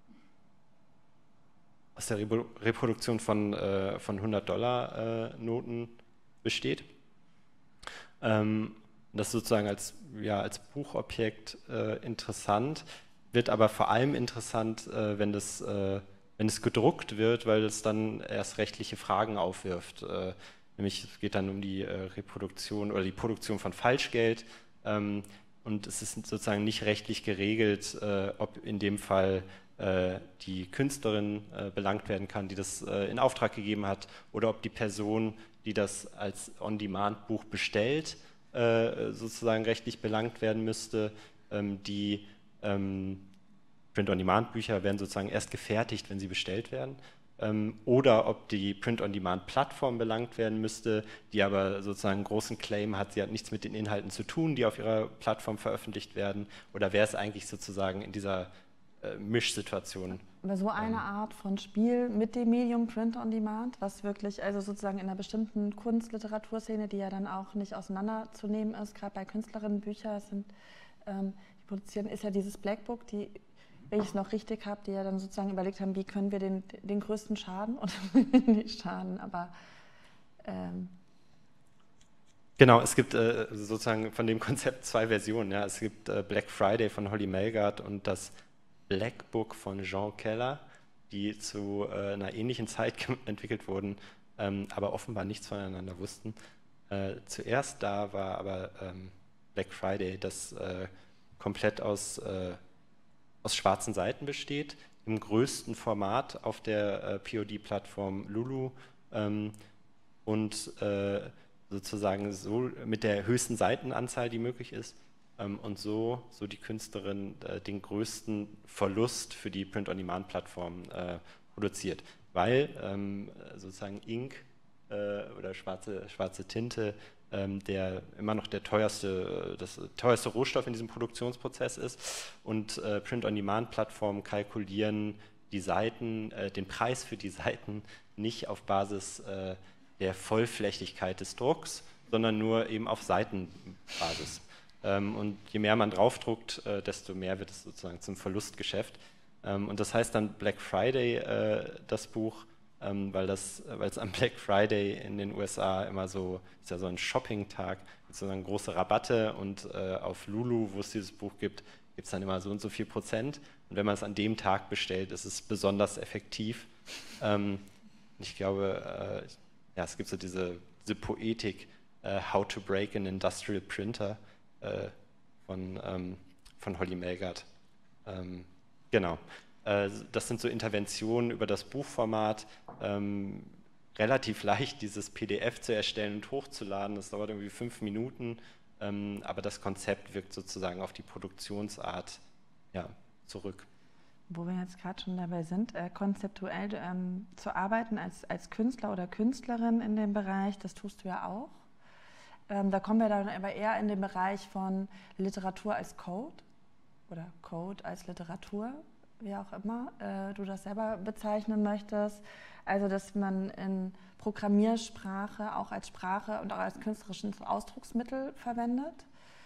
aus der Repo Reproduktion von, äh, von hundert Dollar Noten besteht. Ähm, das ist sozusagen als, ja, als Buchobjekt äh, interessant. Wird aber vor allem interessant, äh, wenn, das, äh, wenn es gedruckt wird, weil es dann erst rechtliche Fragen aufwirft. Äh, nämlich es geht dann um die äh, Reproduktion oder die Produktion von Falschgeld. Ähm, und es ist sozusagen nicht rechtlich geregelt, äh, ob in dem Fall äh, die Künstlerin äh, belangt werden kann, die das äh, in Auftrag gegeben hat, oder ob die Person, die das als On-Demand-Buch bestellt, äh, sozusagen rechtlich belangt werden müsste, ähm, die Ähm, Print-on-Demand-Bücher werden sozusagen erst gefertigt, wenn sie bestellt werden. Ähm, oder ob die Print-on-Demand-Plattform belangt werden müsste, die aber sozusagen einen großen Claim hat, sie hat nichts mit den Inhalten zu tun, die auf ihrer Plattform veröffentlicht werden. Oder wer ist eigentlich sozusagen in dieser äh, Mischsituation? Aber so eine ähm, Art von Spiel mit dem Medium Print-on-Demand, was wirklich also sozusagen in einer bestimmten Kunst-Literaturszene, die ja dann auch nicht auseinanderzunehmen ist, gerade bei Künstlerinnen Bücher sind, ähm, produzieren, ist ja dieses Black Book, die, wenn ich es noch richtig habe, die ja dann sozusagen überlegt haben, wie können wir den, den größten Schaden oder nicht Schaden, aber Ähm Genau, es gibt äh, sozusagen von dem Konzept zwei Versionen. Ja. Es gibt äh, Black Friday von Holly Melgard und das Black Book von Jean Keller, die zu äh, einer ähnlichen Zeit entwickelt wurden, ähm, aber offenbar nichts voneinander wussten. Äh, zuerst da war aber ähm, Black Friday, das äh, komplett aus, äh, aus schwarzen Seiten besteht, im größten Format auf der äh, P O D-Plattform Lulu ähm, und äh, sozusagen so mit der höchsten Seitenanzahl, die möglich ist, ähm, und so, so die Künstlerin äh, den größten Verlust für die Print-on-Demand-Plattform äh, produziert, weil ähm, sozusagen Ink äh, oder schwarze, schwarze Tinte ähm, der immer noch der teuerste, das teuerste Rohstoff in diesem Produktionsprozess ist und äh, Print-on-Demand-Plattformen kalkulieren die Seiten, äh, den Preis für die Seiten nicht auf Basis äh, der Vollflächigkeit des Drucks, sondern nur eben auf Seitenbasis. Ähm, und je mehr man draufdruckt, äh, desto mehr wird es sozusagen zum Verlustgeschäft. Ähm, und das heißt dann Black Friday, äh, das Buch, ähm, weil das, weil es am Black Friday in den U S A immer so, ist ja so ein Shopping-Tag, sozusagen große Rabatte und äh, auf Lulu, wo es dieses Buch gibt, gibt es dann immer so und so viel Prozent. Und wenn man es an dem Tag bestellt, ist es besonders effektiv. Ähm, ich glaube, äh, ja, es gibt so diese, diese Poetik, uh, How to Break an Industrial Printer äh, von, ähm, von Holly Melgard. Ähm, genau. Äh, das sind so Interventionen über das Buchformat. Ähm, relativ leicht, dieses P D F zu erstellen und hochzuladen. Das dauert irgendwie fünf Minuten, ähm, aber das Konzept wirkt sozusagen auf die Produktionsart ja, zurück. Wo wir jetzt gerade schon dabei sind, äh, konzeptuell ähm, zu arbeiten als, als Künstler oder Künstlerin in dem Bereich, das tust du ja auch. Ähm, da kommen wir dann aber eher in den Bereich von Literatur als Code oder Code als Literatur, wie auch immer äh, du das selber bezeichnen möchtest. Also, dass man in Programmiersprache auch als Sprache und auch als künstlerisches Ausdrucksmittel verwendet.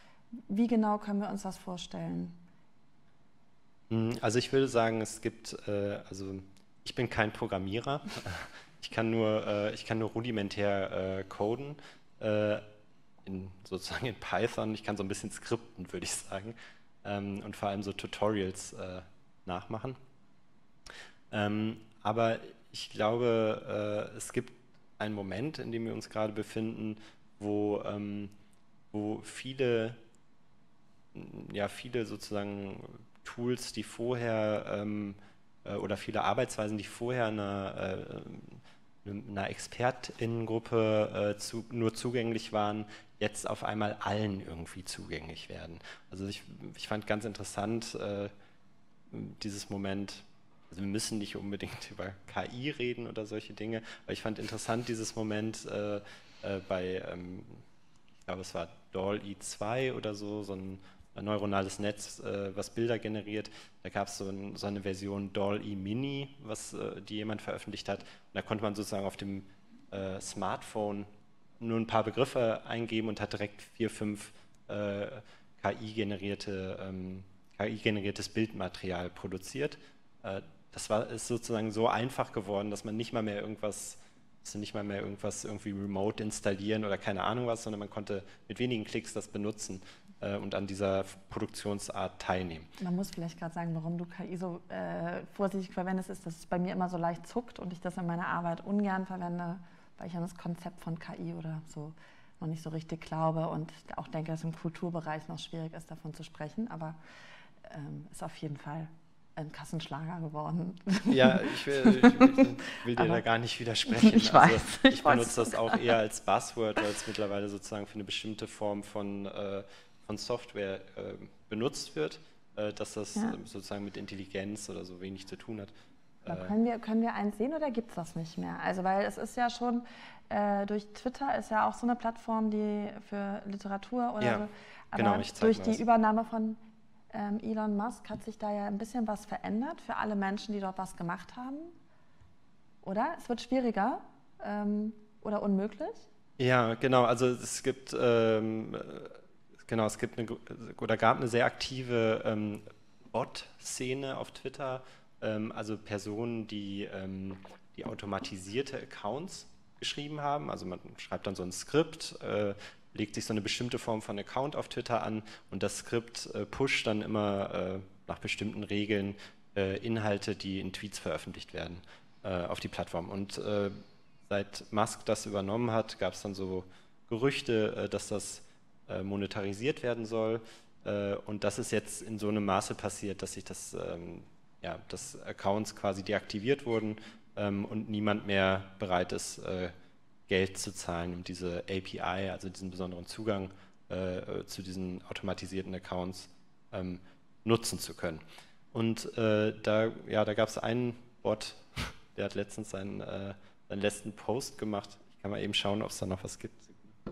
Wie genau können wir uns das vorstellen? Also ich würde sagen, es gibt, äh, also ich bin kein Programmierer, ich kann nur, äh, ich kann nur rudimentär äh, coden, äh, in, sozusagen in Python, ich kann so ein bisschen skripten, würde ich sagen, ähm, und vor allem so Tutorials äh, nachmachen. Ähm, aber ich glaube, äh, es gibt einen Moment, in dem wir uns gerade befinden, wo, ähm, wo viele, ja, viele sozusagen Tools, die vorher ähm, äh, oder viele Arbeitsweisen, die vorher einer, äh, einer ExpertInnengruppe äh, zu, nur zugänglich waren, jetzt auf einmal allen irgendwie zugänglich werden. Also ich, ich fand ganz interessant äh, dieses Moment, also wir müssen nicht unbedingt über K I reden oder solche Dinge, aber ich fand interessant dieses Moment äh, äh, bei, ähm, ich glaube es war D A L L-E zwei oder so, so ein ein neuronales Netz, äh, was Bilder generiert. Da gab es so, ein, so eine Version D A L L-E Mini, was äh, die jemand veröffentlicht hat. Und da konnte man sozusagen auf dem äh, Smartphone nur ein paar Begriffe eingeben und hat direkt vier, fünf äh, K I-generierte, ähm, K I-generiertes Bildmaterial produziert. Äh, das war, ist sozusagen so einfach geworden, dass man nicht mal mehr irgendwas Also nicht mal mehr irgendwas irgendwie remote installieren oder keine Ahnung was, sondern man konnte mit wenigen Klicks das benutzen äh, und an dieser Produktionsart teilnehmen. Man muss vielleicht gerade sagen, warum du K I so äh, vorsichtig verwendest, ist, dass es bei mir immer so leicht zuckt und ich das in meiner Arbeit ungern verwende, weil ich an das Konzept von K I oder so noch nicht so richtig glaube und auch denke, dass es im Kulturbereich noch schwierig ist, davon zu sprechen, aber ähm, ist auf jeden Fall ein Kassenschlager geworden. Ja, ich will, ich will, will dir da gar nicht widersprechen. Ich weiß. Also, ich, ich benutze das auch eher als Buzzword, weil es mittlerweile sozusagen für eine bestimmte Form von, äh, von Software äh, benutzt wird, äh, dass das ja. äh, sozusagen mit Intelligenz oder so wenig zu tun hat. Äh, können, wir, können wir eins sehen oder gibt es das nicht mehr? Also weil es ist ja schon, äh, durch Twitter ist ja auch so eine Plattform, die für Literatur oder ja, so, aber genau, ich zeig durch mal die was. Übernahme von Ähm, Elon Musk hat sich da ja ein bisschen was verändert für alle Menschen, die dort was gemacht haben, oder? Es wird schwieriger ähm, oder unmöglich? Ja, genau. Also es gibt ähm, genau, es gibt eine oder gab eine sehr aktive ähm, Bot-Szene auf Twitter, ähm, also Personen, die, ähm, die automatisierte Accounts geschrieben haben. Also man schreibt dann so ein Skript, äh, legt sich so eine bestimmte Form von Account auf Twitter an und das Skript äh, pusht dann immer äh, nach bestimmten Regeln äh, Inhalte, die in Tweets veröffentlicht werden, äh, auf die Plattform. Und äh, seit Musk das übernommen hat, gab es dann so Gerüchte, äh, dass das äh, monetarisiert werden soll. Äh, und das ist jetzt in so einem Maße passiert, dass sich das, ähm, ja, dass Accounts quasi deaktiviert wurden ähm, und niemand mehr bereit ist, äh, Geld zu zahlen, um diese A P I, also diesen besonderen Zugang äh, zu diesen automatisierten Accounts ähm, nutzen zu können. Und äh, da, ja, da gab es einen Bot, der hat letztens seinen, äh, seinen letzten Post gemacht. Ich kann mal eben schauen, ob es da noch was gibt.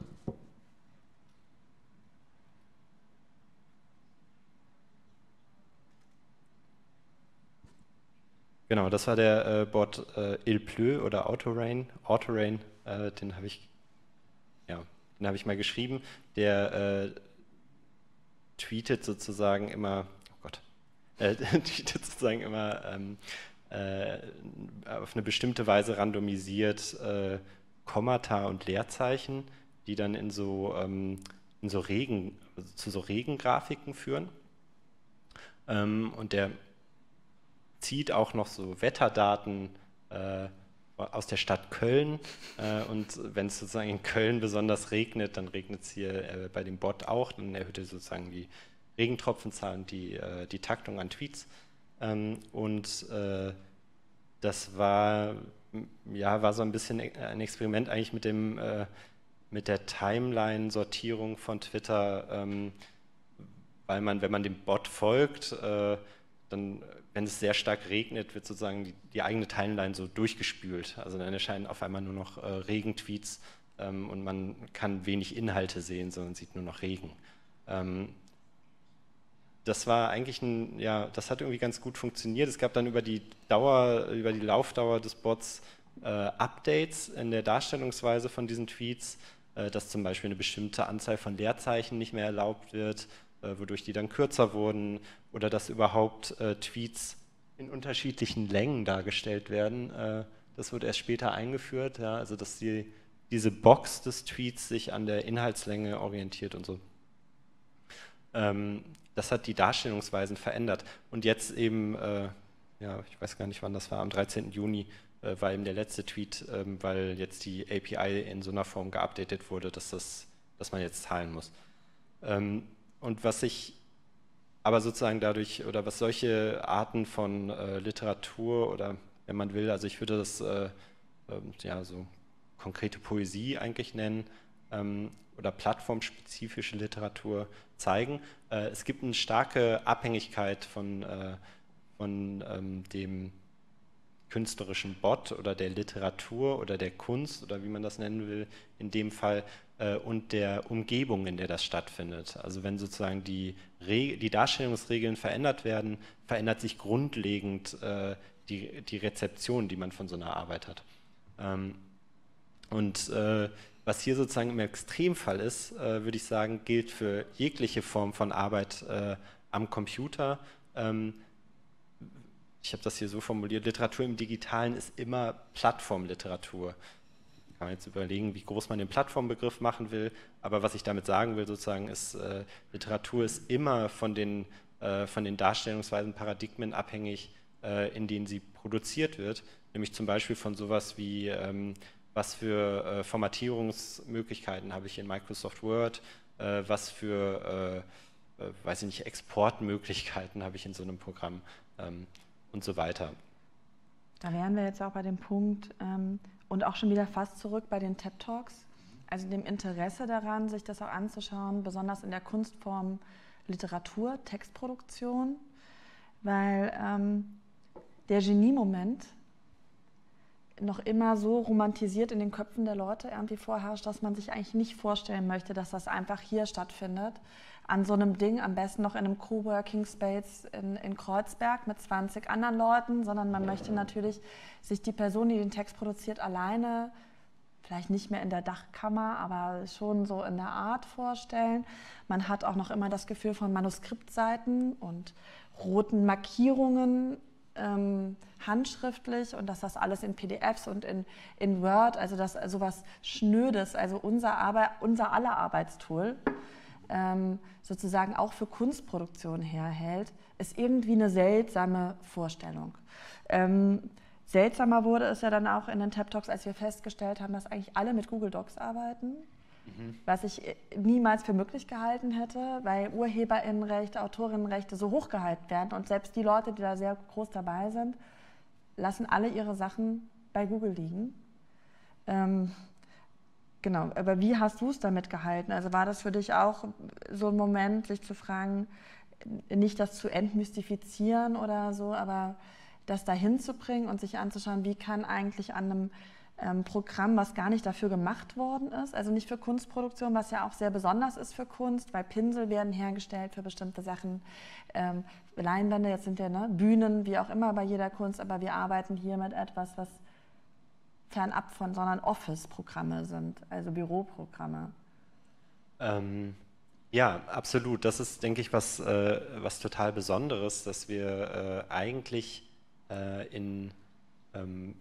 Genau, das war der äh, Bot äh, Il Pleu oder Autorain. Autorain, äh, den habe ich, ja, den habe ich mal geschrieben. Der äh, tweetet sozusagen immer, oh Gott, äh, tweetet sozusagen immer ähm, äh, auf eine bestimmte Weise randomisiert äh, Kommata und Leerzeichen, die dann in so, ähm, in so Regen, also zu so Regengrafiken führen. Ähm, und der zieht auch noch so Wetterdaten äh, aus der Stadt Köln äh, und wenn es sozusagen in Köln besonders regnet, dann regnet es hier äh, bei dem Bot auch, dann erhöht er sozusagen die Regentropfenzahl und die, äh, die Taktung an Tweets ähm, und äh, das war, ja, war so ein bisschen ein Experiment eigentlich mit dem äh, mit der Timeline-Sortierung von Twitter, ähm, weil man, wenn man dem Bot folgt, äh, dann, wenn es sehr stark regnet, wird sozusagen die, die eigene Timeline so durchgespült. Also dann erscheinen auf einmal nur noch äh, Regentweets ähm, und man kann wenig Inhalte sehen, sondern sieht nur noch Regen. Ähm, das war eigentlich ein, ja, das hat irgendwie ganz gut funktioniert. Es gab dann über die Dauer, über die Laufdauer des Bots äh, Updates in der Darstellungsweise von diesen Tweets, äh, dass zum Beispiel eine bestimmte Anzahl von Leerzeichen nicht mehr erlaubt wird, wodurch die dann kürzer wurden oder dass überhaupt äh, Tweets in unterschiedlichen Längen dargestellt werden. Äh, das wird erst später eingeführt, ja, also dass die, diese Box des Tweets sich an der Inhaltslänge orientiert und so. Ähm, das hat die Darstellungsweisen verändert. Und jetzt eben, äh, ja, ich weiß gar nicht, wann das war, am dreizehnten Juni äh, war eben der letzte Tweet, äh, weil jetzt die A P I in so einer Form geupdatet wurde, dass, das, dass man jetzt zahlen muss. Ähm, Und was ich aber sozusagen dadurch, oder was solche Arten von äh, Literatur oder, wenn man will, also ich würde das äh, äh, ja so konkrete Poesie eigentlich nennen ähm, oder plattformspezifische Literatur zeigen. Äh, es gibt eine starke Abhängigkeit von, äh, von ähm, dem künstlerischen Bot oder der Literatur oder der Kunst oder wie man das nennen will, in dem Fall äh, und der Umgebung, in der das stattfindet. Also wenn sozusagen die, Re die Darstellungsregeln verändert werden, verändert sich grundlegend äh, die, die Rezeption, die man von so einer Arbeit hat. Ähm, und äh, was hier sozusagen im Extremfall ist, äh, würde ich sagen, gilt für jegliche Form von Arbeit äh, am Computer. Ähm, Ich habe das hier so formuliert, Literatur im Digitalen ist immer Plattformliteratur. Kann man jetzt überlegen, wie groß man den Plattformbegriff machen will, aber was ich damit sagen will sozusagen ist, äh, Literatur ist immer von den, äh, von den Darstellungsweisen, Paradigmen abhängig, äh, in denen sie produziert wird, nämlich zum Beispiel von sowas wie, ähm, was für äh, Formatierungsmöglichkeiten habe ich in Microsoft Word, äh, was für, äh, äh, weiß ich nicht, Exportmöglichkeiten habe ich in so einem Programm. Ähm, und so weiter. Da wären wir jetzt auch bei dem Punkt ähm, und auch schon wieder fast zurück bei den TED Talks, also dem Interesse daran, sich das auch anzuschauen, besonders in der Kunstform Literatur, Textproduktion, weil ähm, der Geniemoment noch immer so romantisiert in den Köpfen der Leute irgendwie vorherrscht, dass man sich eigentlich nicht vorstellen möchte, dass das einfach hier stattfindet, an so einem Ding, am besten noch in einem Coworking Space in, in Kreuzberg mit zwanzig anderen Leuten, sondern man möchte natürlich sich die Person, die den Text produziert, alleine, vielleicht nicht mehr in der Dachkammer, aber schon so in der Art vorstellen. Man hat auch noch immer das Gefühl von Manuskriptseiten und roten Markierungen ähm, handschriftlich und dass das alles in P D Fs und in, in Word, also dass sowas Schnödes, also unser, Arbeit, unser aller Arbeitstool, ähm, sozusagen auch für Kunstproduktion herhält, ist irgendwie eine seltsame Vorstellung. Ähm, seltsamer wurde es ja dann auch in den TED Talks, als wir festgestellt haben, dass eigentlich alle mit Google Docs arbeiten. Was ich niemals für möglich gehalten hätte, weil UrheberInnenrechte, Autorinnenrechte so hochgehalten werden und selbst die Leute, die da sehr groß dabei sind, lassen alle ihre Sachen bei Google liegen. Ähm, genau, aber wie hast du es damit gehalten? Also war das für dich auch so ein Moment, sich zu fragen, nicht das zu entmystifizieren oder so, aber das dahin zu bringen und sich anzuschauen, wie kann eigentlich an einem Ähm, Programm, was gar nicht dafür gemacht worden ist, also nicht für Kunstproduktion, was ja auch sehr besonders ist für Kunst, weil Pinsel werden hergestellt für bestimmte Sachen, ähm, Leinwände, jetzt sind ja ne, Bühnen, wie auch immer bei jeder Kunst, aber wir arbeiten hier mit etwas, was fernab von, sondern Office-Programme sind, also Büroprogramme. Ähm, ja, absolut. Das ist, denke ich, was, äh, was total Besonderes, dass wir äh, eigentlich äh, in ähm,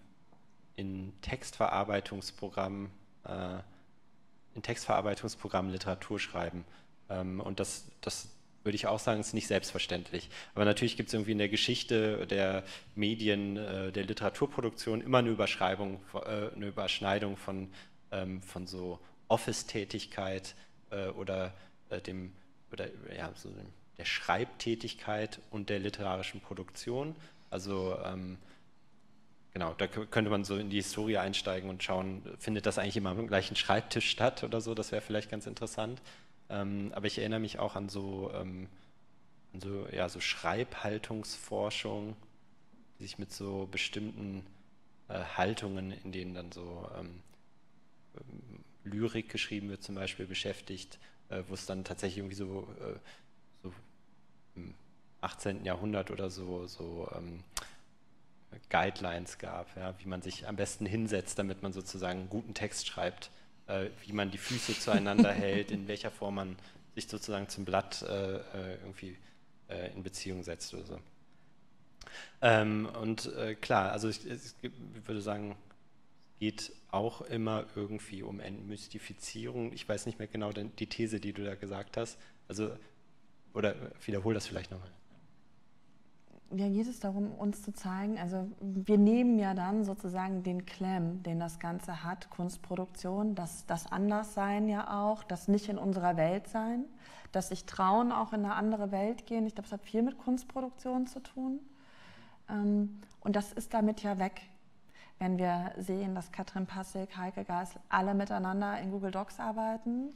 in Textverarbeitungsprogrammen, äh, in Textverarbeitungsprogrammen Literatur schreiben. Ähm, und das, das würde ich auch sagen, ist nicht selbstverständlich. Aber natürlich gibt es irgendwie in der Geschichte der Medien, äh, der Literaturproduktion immer eine Überschreibung, äh, eine Überschneidung von, ähm, von so Office-Tätigkeit äh, oder äh, dem, oder ja, so der Schreibtätigkeit und der literarischen Produktion. Also ähm, Genau, da könnte man so in die Historie einsteigen und schauen, findet das eigentlich immer am gleichen Schreibtisch statt oder so, das wäre vielleicht ganz interessant. Ähm, aber ich erinnere mich auch an so, ähm, an so, ja, so Schreibhaltungsforschung, die sich mit so bestimmten äh, Haltungen, in denen dann so ähm, Lyrik geschrieben wird zum Beispiel, beschäftigt, äh, wo es dann tatsächlich irgendwie so, äh, so im achtzehnten Jahrhundert oder so, so ähm, Guidelines gab, ja, wie man sich am besten hinsetzt, damit man sozusagen einen guten Text schreibt, äh, wie man die Füße zueinander hält, in welcher Form man sich sozusagen zum Blatt äh, irgendwie äh, in Beziehung setzt oder so. Ähm, und äh, klar, also ich, ich, ich würde sagen, es geht auch immer irgendwie um Entmystifizierung. Ich weiß nicht mehr genau die These, die du da gesagt hast. Also, oder wiederhol das vielleicht nochmal. Ja, geht es darum, uns zu zeigen, also wir nehmen ja dann sozusagen den Claim, den das Ganze hat, Kunstproduktion, das, das Anderssein ja auch, das nicht in unserer Welt sein, das sich trauen, auch in eine andere Welt gehen. Ich glaube, es hat viel mit Kunstproduktion zu tun. Und das ist damit ja weg. Wenn wir sehen, dass Katrin Passig, Heike Geis alle miteinander in Google Docs arbeiten,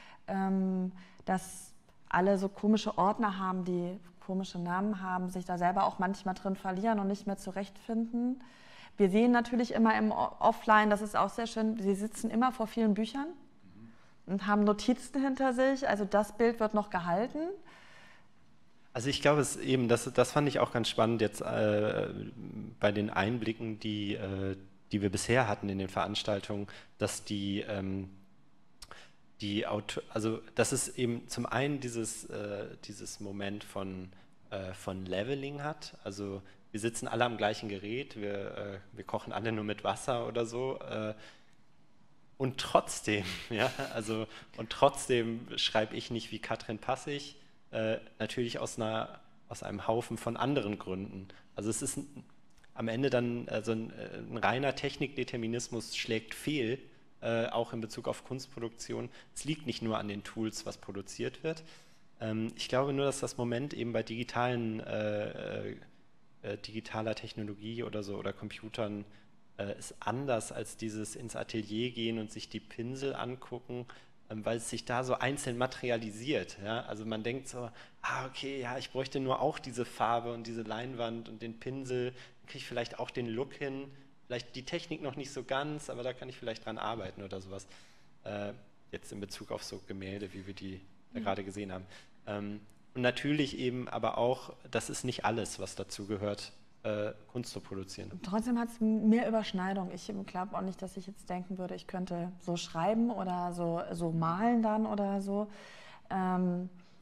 dass alle so komische Ordner haben, die komische Namen haben, sich da selber auch manchmal drin verlieren und nicht mehr zurechtfinden. Wir sehen natürlich immer im Offline, das ist auch sehr schön, sie sitzen immer vor vielen Büchern und haben Notizen hinter sich, also das Bild wird noch gehalten. Also ich glaube, es eben, das, das fand ich auch ganz spannend jetzt äh, bei den Einblicken, die, äh, die wir bisher hatten in den Veranstaltungen, dass die ähm, Die Auto, also das ist eben zum einen dieses, äh, dieses Moment von, äh, von Leveling hat, also wir sitzen alle am gleichen Gerät, wir, äh, wir kochen alle nur mit Wasser oder so äh, und trotzdem, ja, also und trotzdem schreibe ich nicht wie Katrin Passig, äh, natürlich aus, einer, aus einem Haufen von anderen Gründen. Also es ist ein, am Ende dann, also ein, ein reiner Technikdeterminismus schlägt fehl, Äh, auch in Bezug auf Kunstproduktion. Es liegt nicht nur an den Tools, was produziert wird. Ähm, ich glaube nur, dass das Moment eben bei digitalen, äh, äh, digitaler Technologie oder so oder Computern äh, ist anders als dieses ins Atelier gehen und sich die Pinsel angucken, ähm, weil es sich da so einzeln materialisiert. Ja? Also man denkt so, ah okay, ja, ich bräuchte nur auch diese Farbe und diese Leinwand und den Pinsel, dann kriege ich vielleicht auch den Look hin. Vielleicht die Technik noch nicht so ganz, aber da kann ich vielleicht dran arbeiten oder sowas. Äh, jetzt in Bezug auf so Gemälde, wie wir die ja gerade gesehen haben. Ähm, und natürlich eben aber auch, das ist nicht alles, was dazu gehört, äh, Kunst zu produzieren. Trotzdem hat es mehr Überschneidung. Ich glaube auch nicht, dass ich jetzt denken würde, ich könnte so schreiben oder so, so malen dann oder so. Ähm,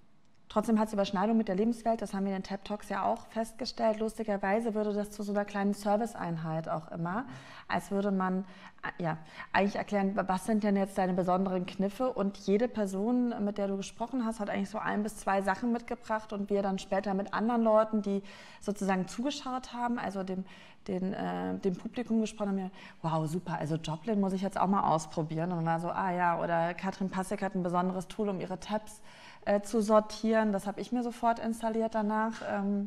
Trotzdem hat es Überschneidung mit der Lebenswelt, das haben wir in den TED Talks ja auch festgestellt. Lustigerweise würde das zu so einer kleinen Serviceeinheit auch immer, als würde man ja, eigentlich erklären, was sind denn jetzt deine besonderen Kniffe, und jede Person, mit der du gesprochen hast, hat eigentlich so ein bis zwei Sachen mitgebracht, und wir dann später mit anderen Leuten, die sozusagen zugeschaut haben, also dem, den, äh, dem Publikum gesprochen haben, wow, super, also Joplin muss ich jetzt auch mal ausprobieren, und dann war so, ah ja, oder Katrin Passek hat ein besonderes Tool, um ihre Tabs Äh, zu sortieren. Das habe ich mir sofort installiert danach. Ähm,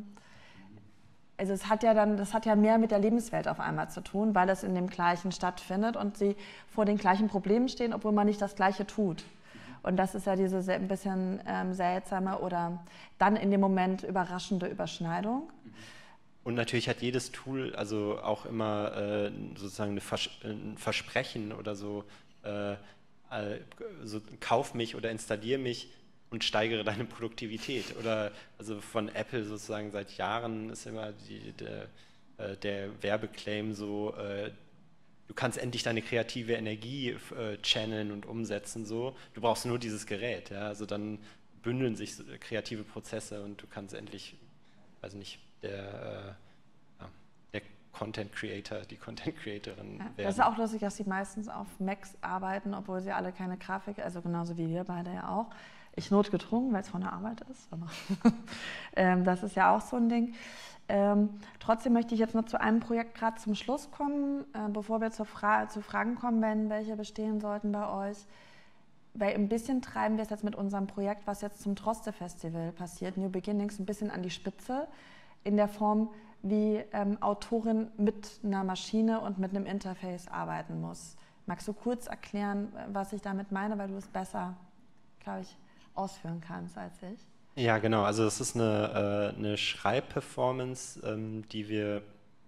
also es hat ja dann, das hat ja mehr mit der Lebenswelt auf einmal zu tun, weil es in dem Gleichen stattfindet und sie vor den gleichen Problemen stehen, obwohl man nicht das Gleiche tut. Und das ist ja diese sehr, ein bisschen ähm, seltsame oder dann in dem Moment überraschende Überschneidung. Und natürlich hat jedes Tool also auch immer äh, sozusagen eine Vers ein Versprechen oder so, äh, äh, so, kauf mich oder installier mich und steigere deine Produktivität. Oder also von Apple sozusagen seit Jahren ist immer die, der, der Werbeclaim so, äh, du kannst endlich deine kreative Energie äh, channeln und umsetzen. So. Du brauchst nur dieses Gerät. Ja? Also dann bündeln sich so kreative Prozesse und du kannst endlich, weiß nicht, der, äh, der Content Creator, die Content Creatorin ja, werden. Das ist auch lustig, dass sie meistens auf Macs arbeiten, obwohl sie alle keine Grafik, also genauso wie wir beide ja auch. Ich notgedrungen, weil es von der Arbeit ist, aber ähm, das ist ja auch so ein Ding. Ähm, trotzdem möchte ich jetzt noch zu einem Projekt gerade zum Schluss kommen, äh, bevor wir zur Fra zu Fragen kommen, wenn welche bestehen sollten bei euch. Weil ein bisschen treiben wir es jetzt mit unserem Projekt, was jetzt zum Droste-Festival passiert, New Beginnings, ein bisschen an die Spitze, in der Form, wie ähm, Autorin mit einer Maschine und mit einem Interface arbeiten muss. Magst du kurz erklären, was ich damit meine, weil du es besser, glaube ich, ausführen kannst als ich? Ja, genau. Also das ist eine, äh, eine Schreibperformance, ähm, die wir,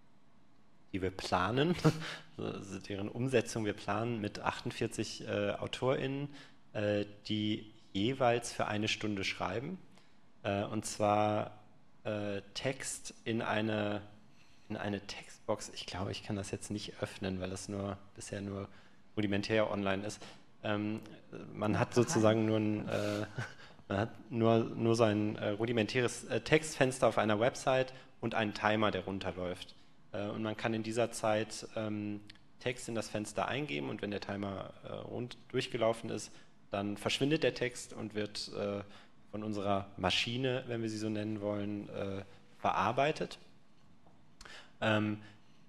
die wir planen, also deren Umsetzung wir planen mit achtundvierzig äh, AutorInnen, äh, die jeweils für eine Stunde schreiben. Äh, und zwar äh, Text in eine, in eine Textbox. Ich glaube, ich kann das jetzt nicht öffnen, weil das nur bisher nur rudimentär online ist. Ähm, man hat sozusagen nur ein, äh, man hat nur, nur so ein äh, rudimentäres äh, Textfenster auf einer Website und einen Timer, der runterläuft. Äh, und man kann in dieser Zeit ähm, Text in das Fenster eingeben, und wenn der Timer äh, rund durchgelaufen ist, dann verschwindet der Text und wird äh, von unserer Maschine, wenn wir sie so nennen wollen, äh, verarbeitet. Ähm,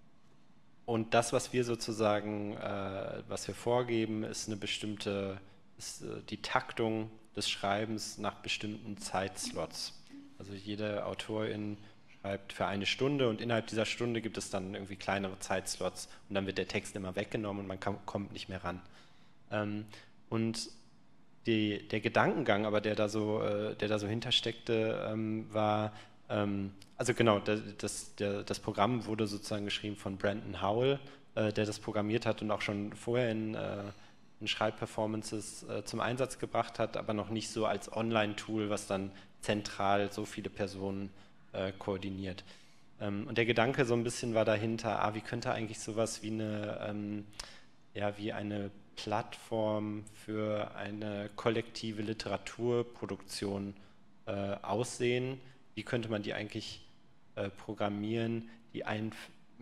Und das, was wir sozusagen, äh, was wir vorgeben, ist eine bestimmte, ist äh, die Taktung des Schreibens nach bestimmten Zeitslots. Also jede Autorin schreibt für eine Stunde, und innerhalb dieser Stunde gibt es dann irgendwie kleinere Zeitslots, und dann wird der Text immer weggenommen und man kann, kommt nicht mehr ran. Ähm, und die, der Gedankengang, aber der da so, äh, der da so hintersteckte, ähm, war, also genau, das, der, das Programm wurde sozusagen geschrieben von Brandon Howell, äh, der das programmiert hat und auch schon vorher in, äh, in Schreibperformances äh, zum Einsatz gebracht hat, aber noch nicht so als Online-Tool, was dann zentral so viele Personen äh, koordiniert. Ähm, und der Gedanke so ein bisschen war dahinter, ah, wie könnte eigentlich sowas wie eine, ähm, ja, wie eine Plattform für eine kollektive Literaturproduktion äh, aussehen? Wie könnte man die eigentlich äh, programmieren, die ein,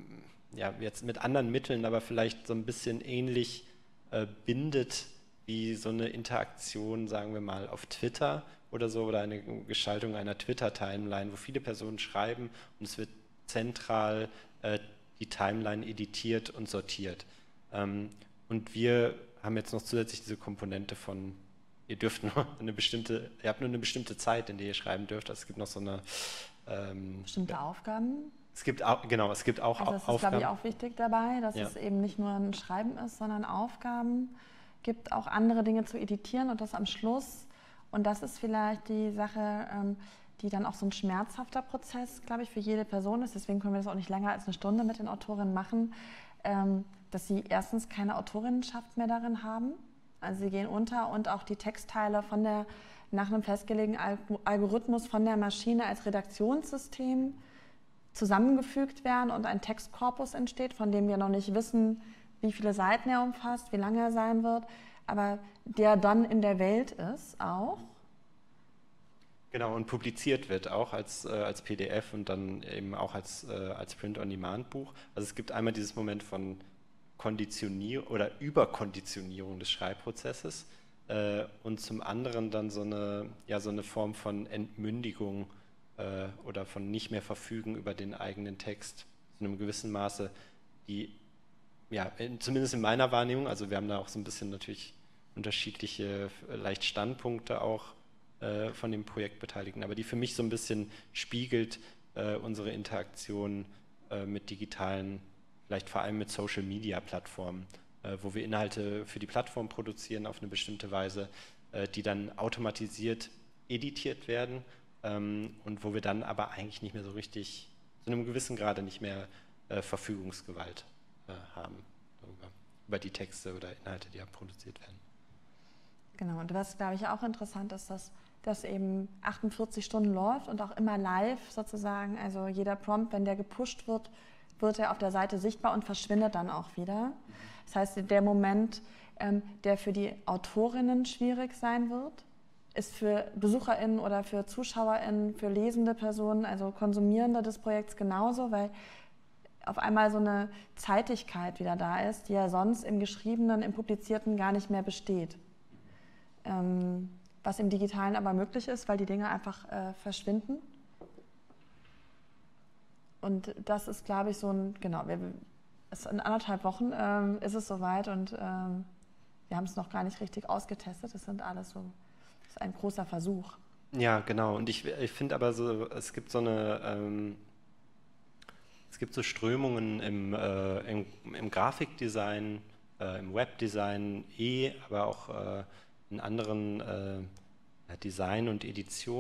ja, jetzt mit anderen Mitteln, aber vielleicht so ein bisschen ähnlich äh, bindet wie so eine Interaktion, sagen wir mal, auf Twitter oder so, oder eine Gestaltung einer Twitter-Timeline, wo viele Personen schreiben und es wird zentral äh, die Timeline editiert und sortiert. Ähm, und wir haben jetzt noch zusätzlich diese Komponente von, ihr dürft nur eine bestimmte, ihr habt nur eine bestimmte Zeit, in der ihr schreiben dürft. Also es gibt noch so eine ähm, bestimmte ja. Aufgaben. Es gibt auch, genau, es gibt auch also das ist, Aufgaben. glaube ich, auch wichtig dabei, dass ja. es eben nicht nur ein Schreiben ist, sondern Aufgaben gibt, auch andere Dinge zu editieren und das am Schluss. Und das ist vielleicht die Sache, ähm, die dann auch so ein schmerzhafter Prozess, glaube ich, für jede Person ist. Deswegen können wir das auch nicht länger als eine Stunde mit den Autorinnen machen, ähm, dass sie erstens keine Autorinnenschaft mehr darin haben. Also sie gehen unter und auch die Textteile von der, nach einem festgelegten Algorithmus von der Maschine als Redaktionssystem zusammengefügt werden und ein Textkorpus entsteht, von dem wir noch nicht wissen, wie viele Seiten er umfasst, wie lange er sein wird, aber der dann in der Welt ist auch. Genau, und publiziert wird auch als, äh, als P D F und dann eben auch als, äh, als Print-on-Demand-Buch. Also es gibt einmal dieses Moment von Konditionierung oder Überkonditionierung des Schreibprozesses äh, und zum anderen dann so eine, ja, so eine Form von Entmündigung äh, oder von nicht mehr verfügen über den eigenen Text in einem gewissen Maße, die, ja, in, zumindest in meiner Wahrnehmung, also wir haben da auch so ein bisschen natürlich unterschiedliche, leicht Standpunkte auch äh, von den Projektbeteiligten, aber die für mich so ein bisschen spiegelt äh, unsere Interaktion äh, mit digitalen, vielleicht vor allem mit Social-Media-Plattformen, äh, wo wir Inhalte für die Plattform produzieren auf eine bestimmte Weise, äh, die dann automatisiert editiert werden ähm, und wo wir dann aber eigentlich nicht mehr so richtig, zu einem gewissen Grade nicht mehr äh, Verfügungsgewalt äh, haben darüber, über die Texte oder Inhalte, die ja produziert werden. Genau, und was, glaube ich, auch interessant ist, dass das eben achtundvierzig Stunden läuft und auch immer live sozusagen, also jeder Prompt, wenn der gepusht wird, wird er auf der Seite sichtbar und verschwindet dann auch wieder. Das heißt, der Moment, ähm, der für die Autorinnen schwierig sein wird, ist für BesucherInnen oder für ZuschauerInnen, für lesende Personen, also Konsumierende des Projekts genauso, weil auf einmal so eine Zeitigkeit wieder da ist, die ja sonst im Geschriebenen, im Publizierten gar nicht mehr besteht. Ähm, was im Digitalen aber möglich ist, weil die Dinge einfach äh, verschwinden. Und das ist, glaube ich, so ein, genau, wir, es in anderthalb Wochen ähm, ist es soweit und ähm, wir haben es noch gar nicht richtig ausgetestet. Das sind alles so, das ist ein großer Versuch. Ja, genau. Und ich, ich finde aber so, es gibt so eine, ähm, es gibt so Strömungen im, äh, im, im Grafikdesign, äh, im Webdesign eh, aber auch äh, in anderen äh, Design- und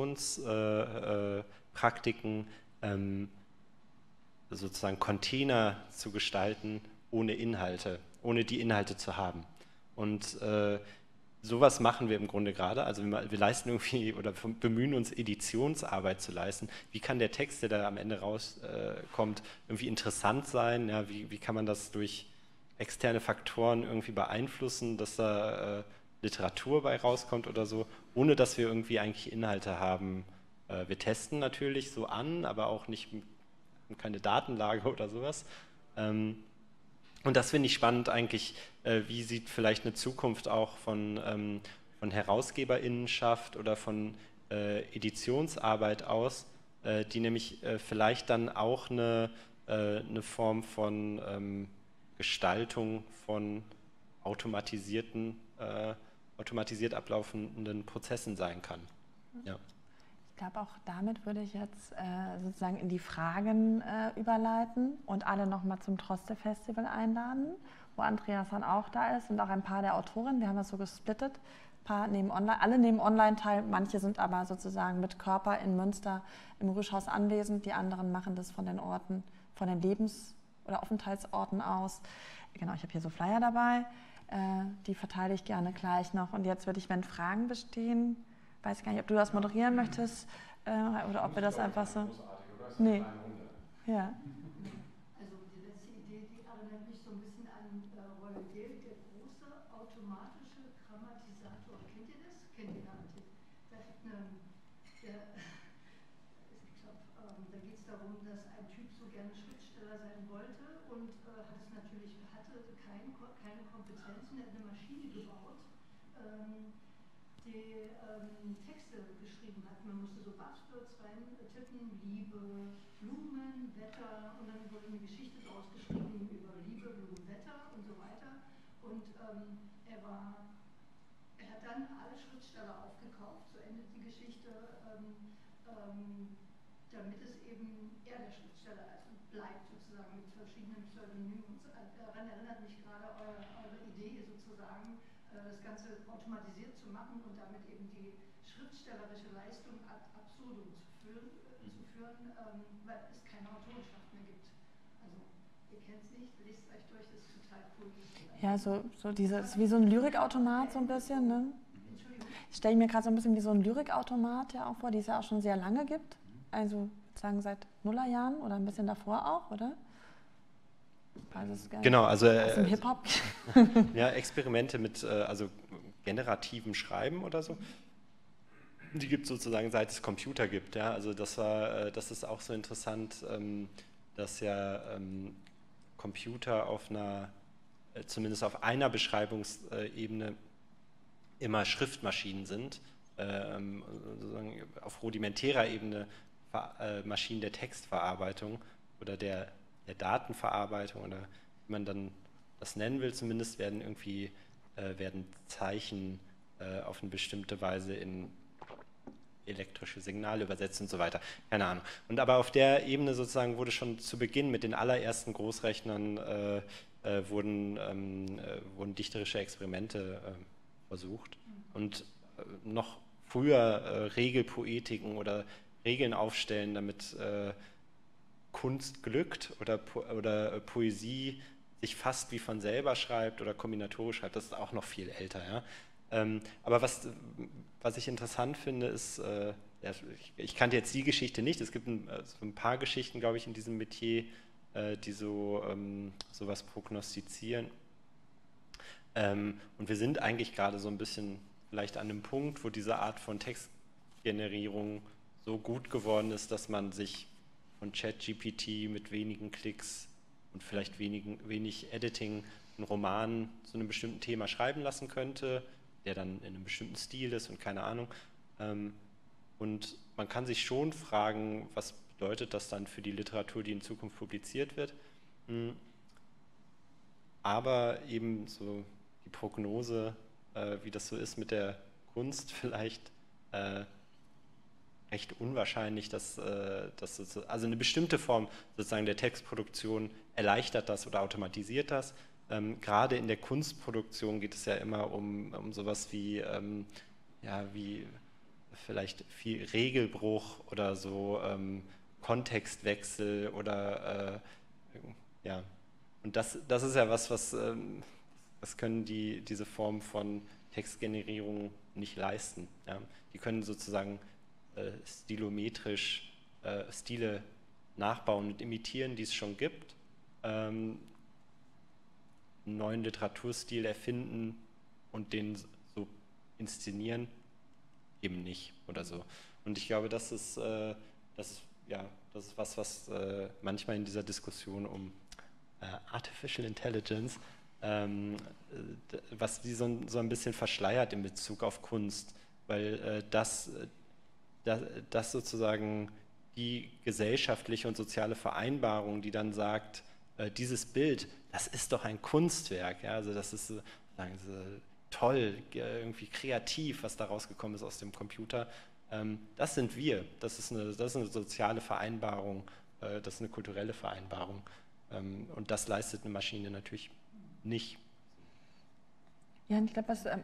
Editionspraktiken äh, äh, ähm, sozusagen Container zu gestalten ohne Inhalte, ohne die Inhalte zu haben. Und äh, sowas machen wir im Grunde gerade. Also wir, wir leisten irgendwie oder bemühen uns, Editionsarbeit zu leisten. Wie kann der Text, der da am Ende rauskommt, äh, irgendwie interessant sein? Ja, wie, wie kann man das durch externe Faktoren irgendwie beeinflussen, dass da äh, Literatur bei rauskommt oder so, ohne dass wir irgendwie eigentlich Inhalte haben. Äh, wir testen natürlich so an, aber auch nicht keine Datenlage oder sowas. Ähm, und das finde ich spannend eigentlich, äh, wie sieht vielleicht eine Zukunft auch von, ähm, von HerausgeberInnenschaft oder von äh, Editionsarbeit aus, äh, die nämlich äh, vielleicht dann auch eine, äh, eine Form von ähm, Gestaltung von automatisierten, äh, automatisiert ablaufenden Prozessen sein kann. Ja. Ich glaube, auch damit würde ich jetzt äh, sozusagen in die Fragen äh, überleiten und alle nochmal zum Troste-Festival einladen, wo Andreas dann auch da ist und auch ein paar der Autorinnen. Wir haben das so gesplittet. Ein paar nehmen online, alle nehmen online teil, manche sind aber sozusagen mit Körper in Münster im Rüschhaus anwesend, die anderen machen das von den Orten, von den Lebens- oder Aufenthaltsorten aus. Genau, ich habe hier so Flyer dabei, äh, die verteile ich gerne gleich noch. Und jetzt würde ich, wenn Fragen bestehen, weiß gar nicht, ob du das moderieren möchtest äh, oder ob wir das einfach so... Nee. Ja. Also die letzte Idee, die erinnert mich so ein bisschen an äh, Roland Gale, der große automatische Grammatisator. Kennt ihr das? Kennt ihr garantiert. Da, hat eine, der, ich glaub, ähm, da geht es darum, dass ein Typ so gerne Schriftsteller sein wollte und äh, hat es natürlich, hatte kein, keine Kompetenzen, er hat eine Maschine gebaut, ähm, die ähm, Texte geschrieben hat. Man musste so Buzzwords rein tippen, Liebe, Blumen, Wetter und dann wurde eine Geschichte draus geschrieben über Liebe, Blumen, Wetter und so weiter. Und ähm, er war, er hat dann alle Schriftsteller aufgekauft, so endet die Geschichte, ähm, ähm, damit es eben er der Schriftsteller also bleibt sozusagen mit verschiedenen Pseudonymen. Daran erinnert mich gerade eure, eure Idee sozusagen, das Ganze automatisiert zu machen und damit eben die schriftstellerische Leistung ad absurdum zu führen, äh, zu führen ähm, weil es keine Autorenschaft mehr gibt. Also, ihr kennt es nicht, lest es euch durch, das ist total cool. Ja, so, so dieses, wie so ein Lyrikautomat so ein bisschen, ne? Ich stelle mir gerade so ein bisschen wie so ein Lyrikautomat ja auch vor, die es ja auch schon sehr lange gibt. Also, sozusagen seit Nullerjahren oder ein bisschen davor auch, oder? Genau, also aus dem Hip-Hop. Ja, Experimente mit äh, also generativem Schreiben oder so. die gibt es sozusagen seit es Computer gibt. Ja? Also das war, das ist auch so interessant, ähm, dass ja ähm, Computer auf einer, äh, zumindest auf einer Beschreibungsebene immer Schriftmaschinen sind, ähm, sozusagen auf rudimentärer Ebene äh, Maschinen der Textverarbeitung oder der, der Datenverarbeitung oder wie man dann das nennen will, zumindest werden irgendwie äh, werden Zeichen äh, auf eine bestimmte Weise in elektrische Signale übersetzt und so weiter. Keine Ahnung. Und aber auf der Ebene sozusagen wurde schon zu Beginn mit den allerersten Großrechnern äh, äh, wurden, ähm, äh, wurden dichterische Experimente äh, versucht. Und äh, noch früher äh, Regelpoetiken oder Regeln aufstellen, damit äh, Kunst glückt oder, po oder äh, Poesie sich fast wie von selber schreibt oder kombinatorisch schreibt, das ist auch noch viel älter. Ja? Ähm, aber was, was ich interessant finde, ist, äh, ja, ich, ich kannte jetzt die Geschichte nicht, es gibt ein, also ein paar Geschichten, glaube ich, in diesem Metier, äh, die so ähm, sowas prognostizieren. Ähm, und wir sind eigentlich gerade so ein bisschen vielleicht an einem Punkt, wo diese Art von Textgenerierung so gut geworden ist, dass man sich von ChatGPT mit wenigen Klicks und vielleicht wenigen, wenig Editing einen Roman zu einem bestimmten Thema schreiben lassen könnte, der dann in einem bestimmten Stil ist und keine Ahnung. Und man kann sich schon fragen, was bedeutet das dann für die Literatur, die in Zukunft publiziert wird. Aber eben so die Prognose, wie das so ist mit der Kunst, vielleicht recht unwahrscheinlich, dass, dass also eine bestimmte Form sozusagen der Textproduktion erleichtert das oder automatisiert das. Ähm, gerade in der Kunstproduktion geht es ja immer um, um sowas wie, ähm, ja, wie vielleicht viel Regelbruch oder so ähm, Kontextwechsel oder äh, ja, und das, das ist ja was, was ähm, das können die, diese Form von Textgenerierung nicht leisten. Ja. Die können sozusagen äh, stilometrisch äh, Stile nachbauen und imitieren, die es schon gibt. Ähm, einen neuen Literaturstil erfinden und den so inszenieren, eben nicht oder so. Und ich glaube, das ist, äh, das ist, ja, das ist was, was äh, manchmal in dieser Diskussion um äh, Artificial Intelligence, ähm, was die so, so ein bisschen verschleiert in Bezug auf Kunst, weil äh, das, das, das sozusagen die gesellschaftliche und soziale Vereinbarung, die dann sagt, dieses Bild, das ist doch ein Kunstwerk, ja, also das ist sagen Sie, toll, irgendwie kreativ, was da rausgekommen ist aus dem Computer. Ähm, das sind wir, das ist, eine, das ist eine soziale Vereinbarung, äh, das ist eine kulturelle Vereinbarung ähm, und das leistet eine Maschine natürlich nicht. Ja, und ich glaube, was... Ähm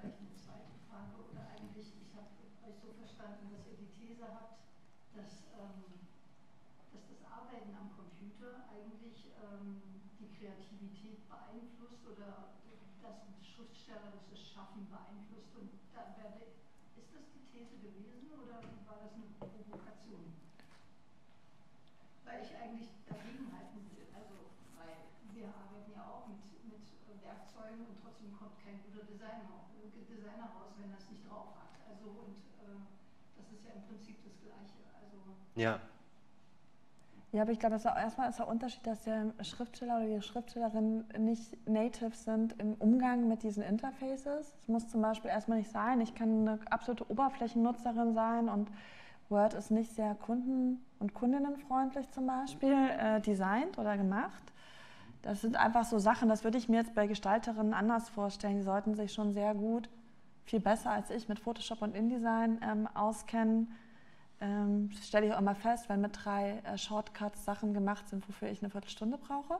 und trotzdem kommt kein guter Designer, Designer raus, wenn er es nicht drauf hat. Also und äh, das ist ja im Prinzip das Gleiche. Also ja. Ja, aber ich glaube, das ist erstmal ist der Unterschied, dass der Schriftsteller oder die Schriftstellerin nicht native sind im Umgang mit diesen Interfaces. Es muss zum Beispiel erstmal nicht sein, ich kann eine absolute Oberflächennutzerin sein und Word ist nicht sehr kunden- und kundinnenfreundlich zum Beispiel äh, designt oder gemacht. Das sind einfach so Sachen, das würde ich mir jetzt bei Gestalterinnen anders vorstellen. Die sollten sich schon sehr gut, viel besser als ich, mit Photoshop und InDesign ähm, auskennen. Ähm, das stelle ich auch immer fest, wenn mit drei äh, Shortcuts Sachen gemacht sind, wofür ich eine Viertelstunde brauche.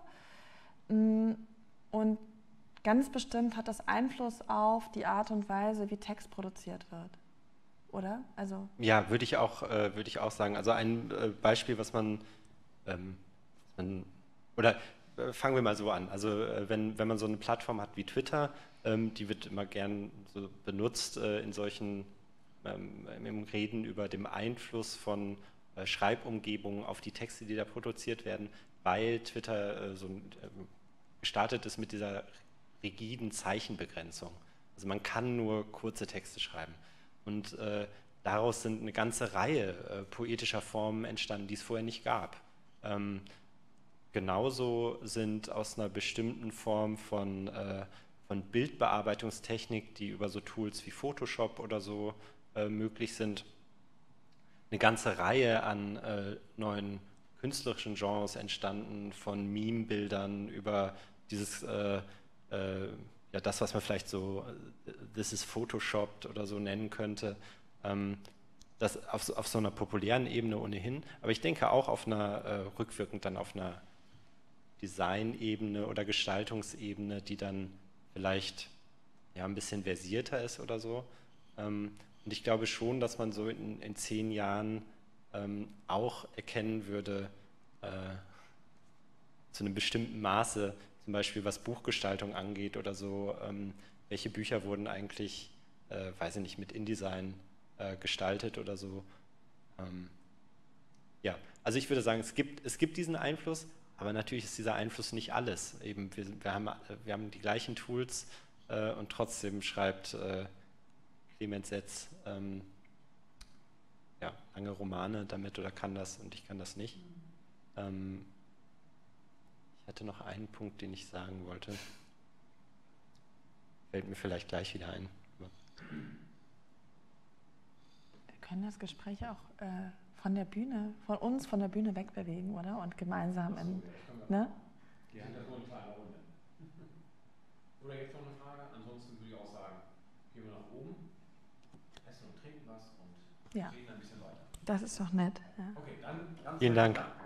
Und ganz bestimmt hat das Einfluss auf die Art und Weise, wie Text produziert wird. Oder? Also ja, würde ich auch, äh, würde ich auch sagen. Also ein äh, Beispiel, was man, ähm, man oder fangen wir mal so an. Also wenn, wenn man so eine Plattform hat wie Twitter, ähm, die wird immer gern so benutzt äh, in solchen, ähm, im Reden über den Einfluss von äh, Schreibumgebungen auf die Texte, die da produziert werden, weil Twitter äh, so äh, gestartet ist mit dieser rigiden Zeichenbegrenzung. Also man kann nur kurze Texte schreiben. Und äh, daraus sind eine ganze Reihe äh, poetischer Formen entstanden, die es vorher nicht gab. Ähm, genauso sind aus einer bestimmten Form von, äh, von Bildbearbeitungstechnik, die über so Tools wie Photoshop oder so äh, möglich sind, eine ganze Reihe an äh, neuen künstlerischen Genres entstanden, von Meme-Bildern über dieses, äh, äh, ja, das, was man vielleicht so äh, This is Photoshopped oder so nennen könnte, ähm, das auf, auf so einer populären Ebene ohnehin, aber ich denke auch auf einer, äh, rückwirkend dann auf einer Designebene oder Gestaltungsebene, die dann vielleicht ja, ein bisschen versierter ist oder so. Ähm, und ich glaube schon, dass man so in, in zehn Jahren ähm, auch erkennen würde, äh, zu einem bestimmten Maße, zum Beispiel was Buchgestaltung angeht oder so, ähm, welche Bücher wurden eigentlich, äh, weiß ich nicht, mit InDesign äh, gestaltet oder so. Ähm, ja, also ich würde sagen, es gibt, es gibt diesen Einfluss, aber natürlich ist dieser Einfluss nicht alles. Eben, wir, wir, haben, wir haben die gleichen Tools äh, und trotzdem schreibt äh, Clemens Setz ähm, ja, lange Romane damit oder kann das und ich kann das nicht. Ähm, ich hatte noch einen Punkt, den ich sagen wollte. Fällt mir vielleicht gleich wieder ein. Wir können das Gespräch auch äh, von der Bühne, von uns von der Bühne wegbewegen, oder? Und gemeinsam in. Ne? Wir haben das nur eine kleine Runde. Oder jetzt noch eine Frage? Ansonsten würde ich auch sagen, gehen wir nach oben, essen und trinken was und ja. reden ein bisschen weiter. Das ist doch nett. Ja. Okay, dann ganz vielen Dank.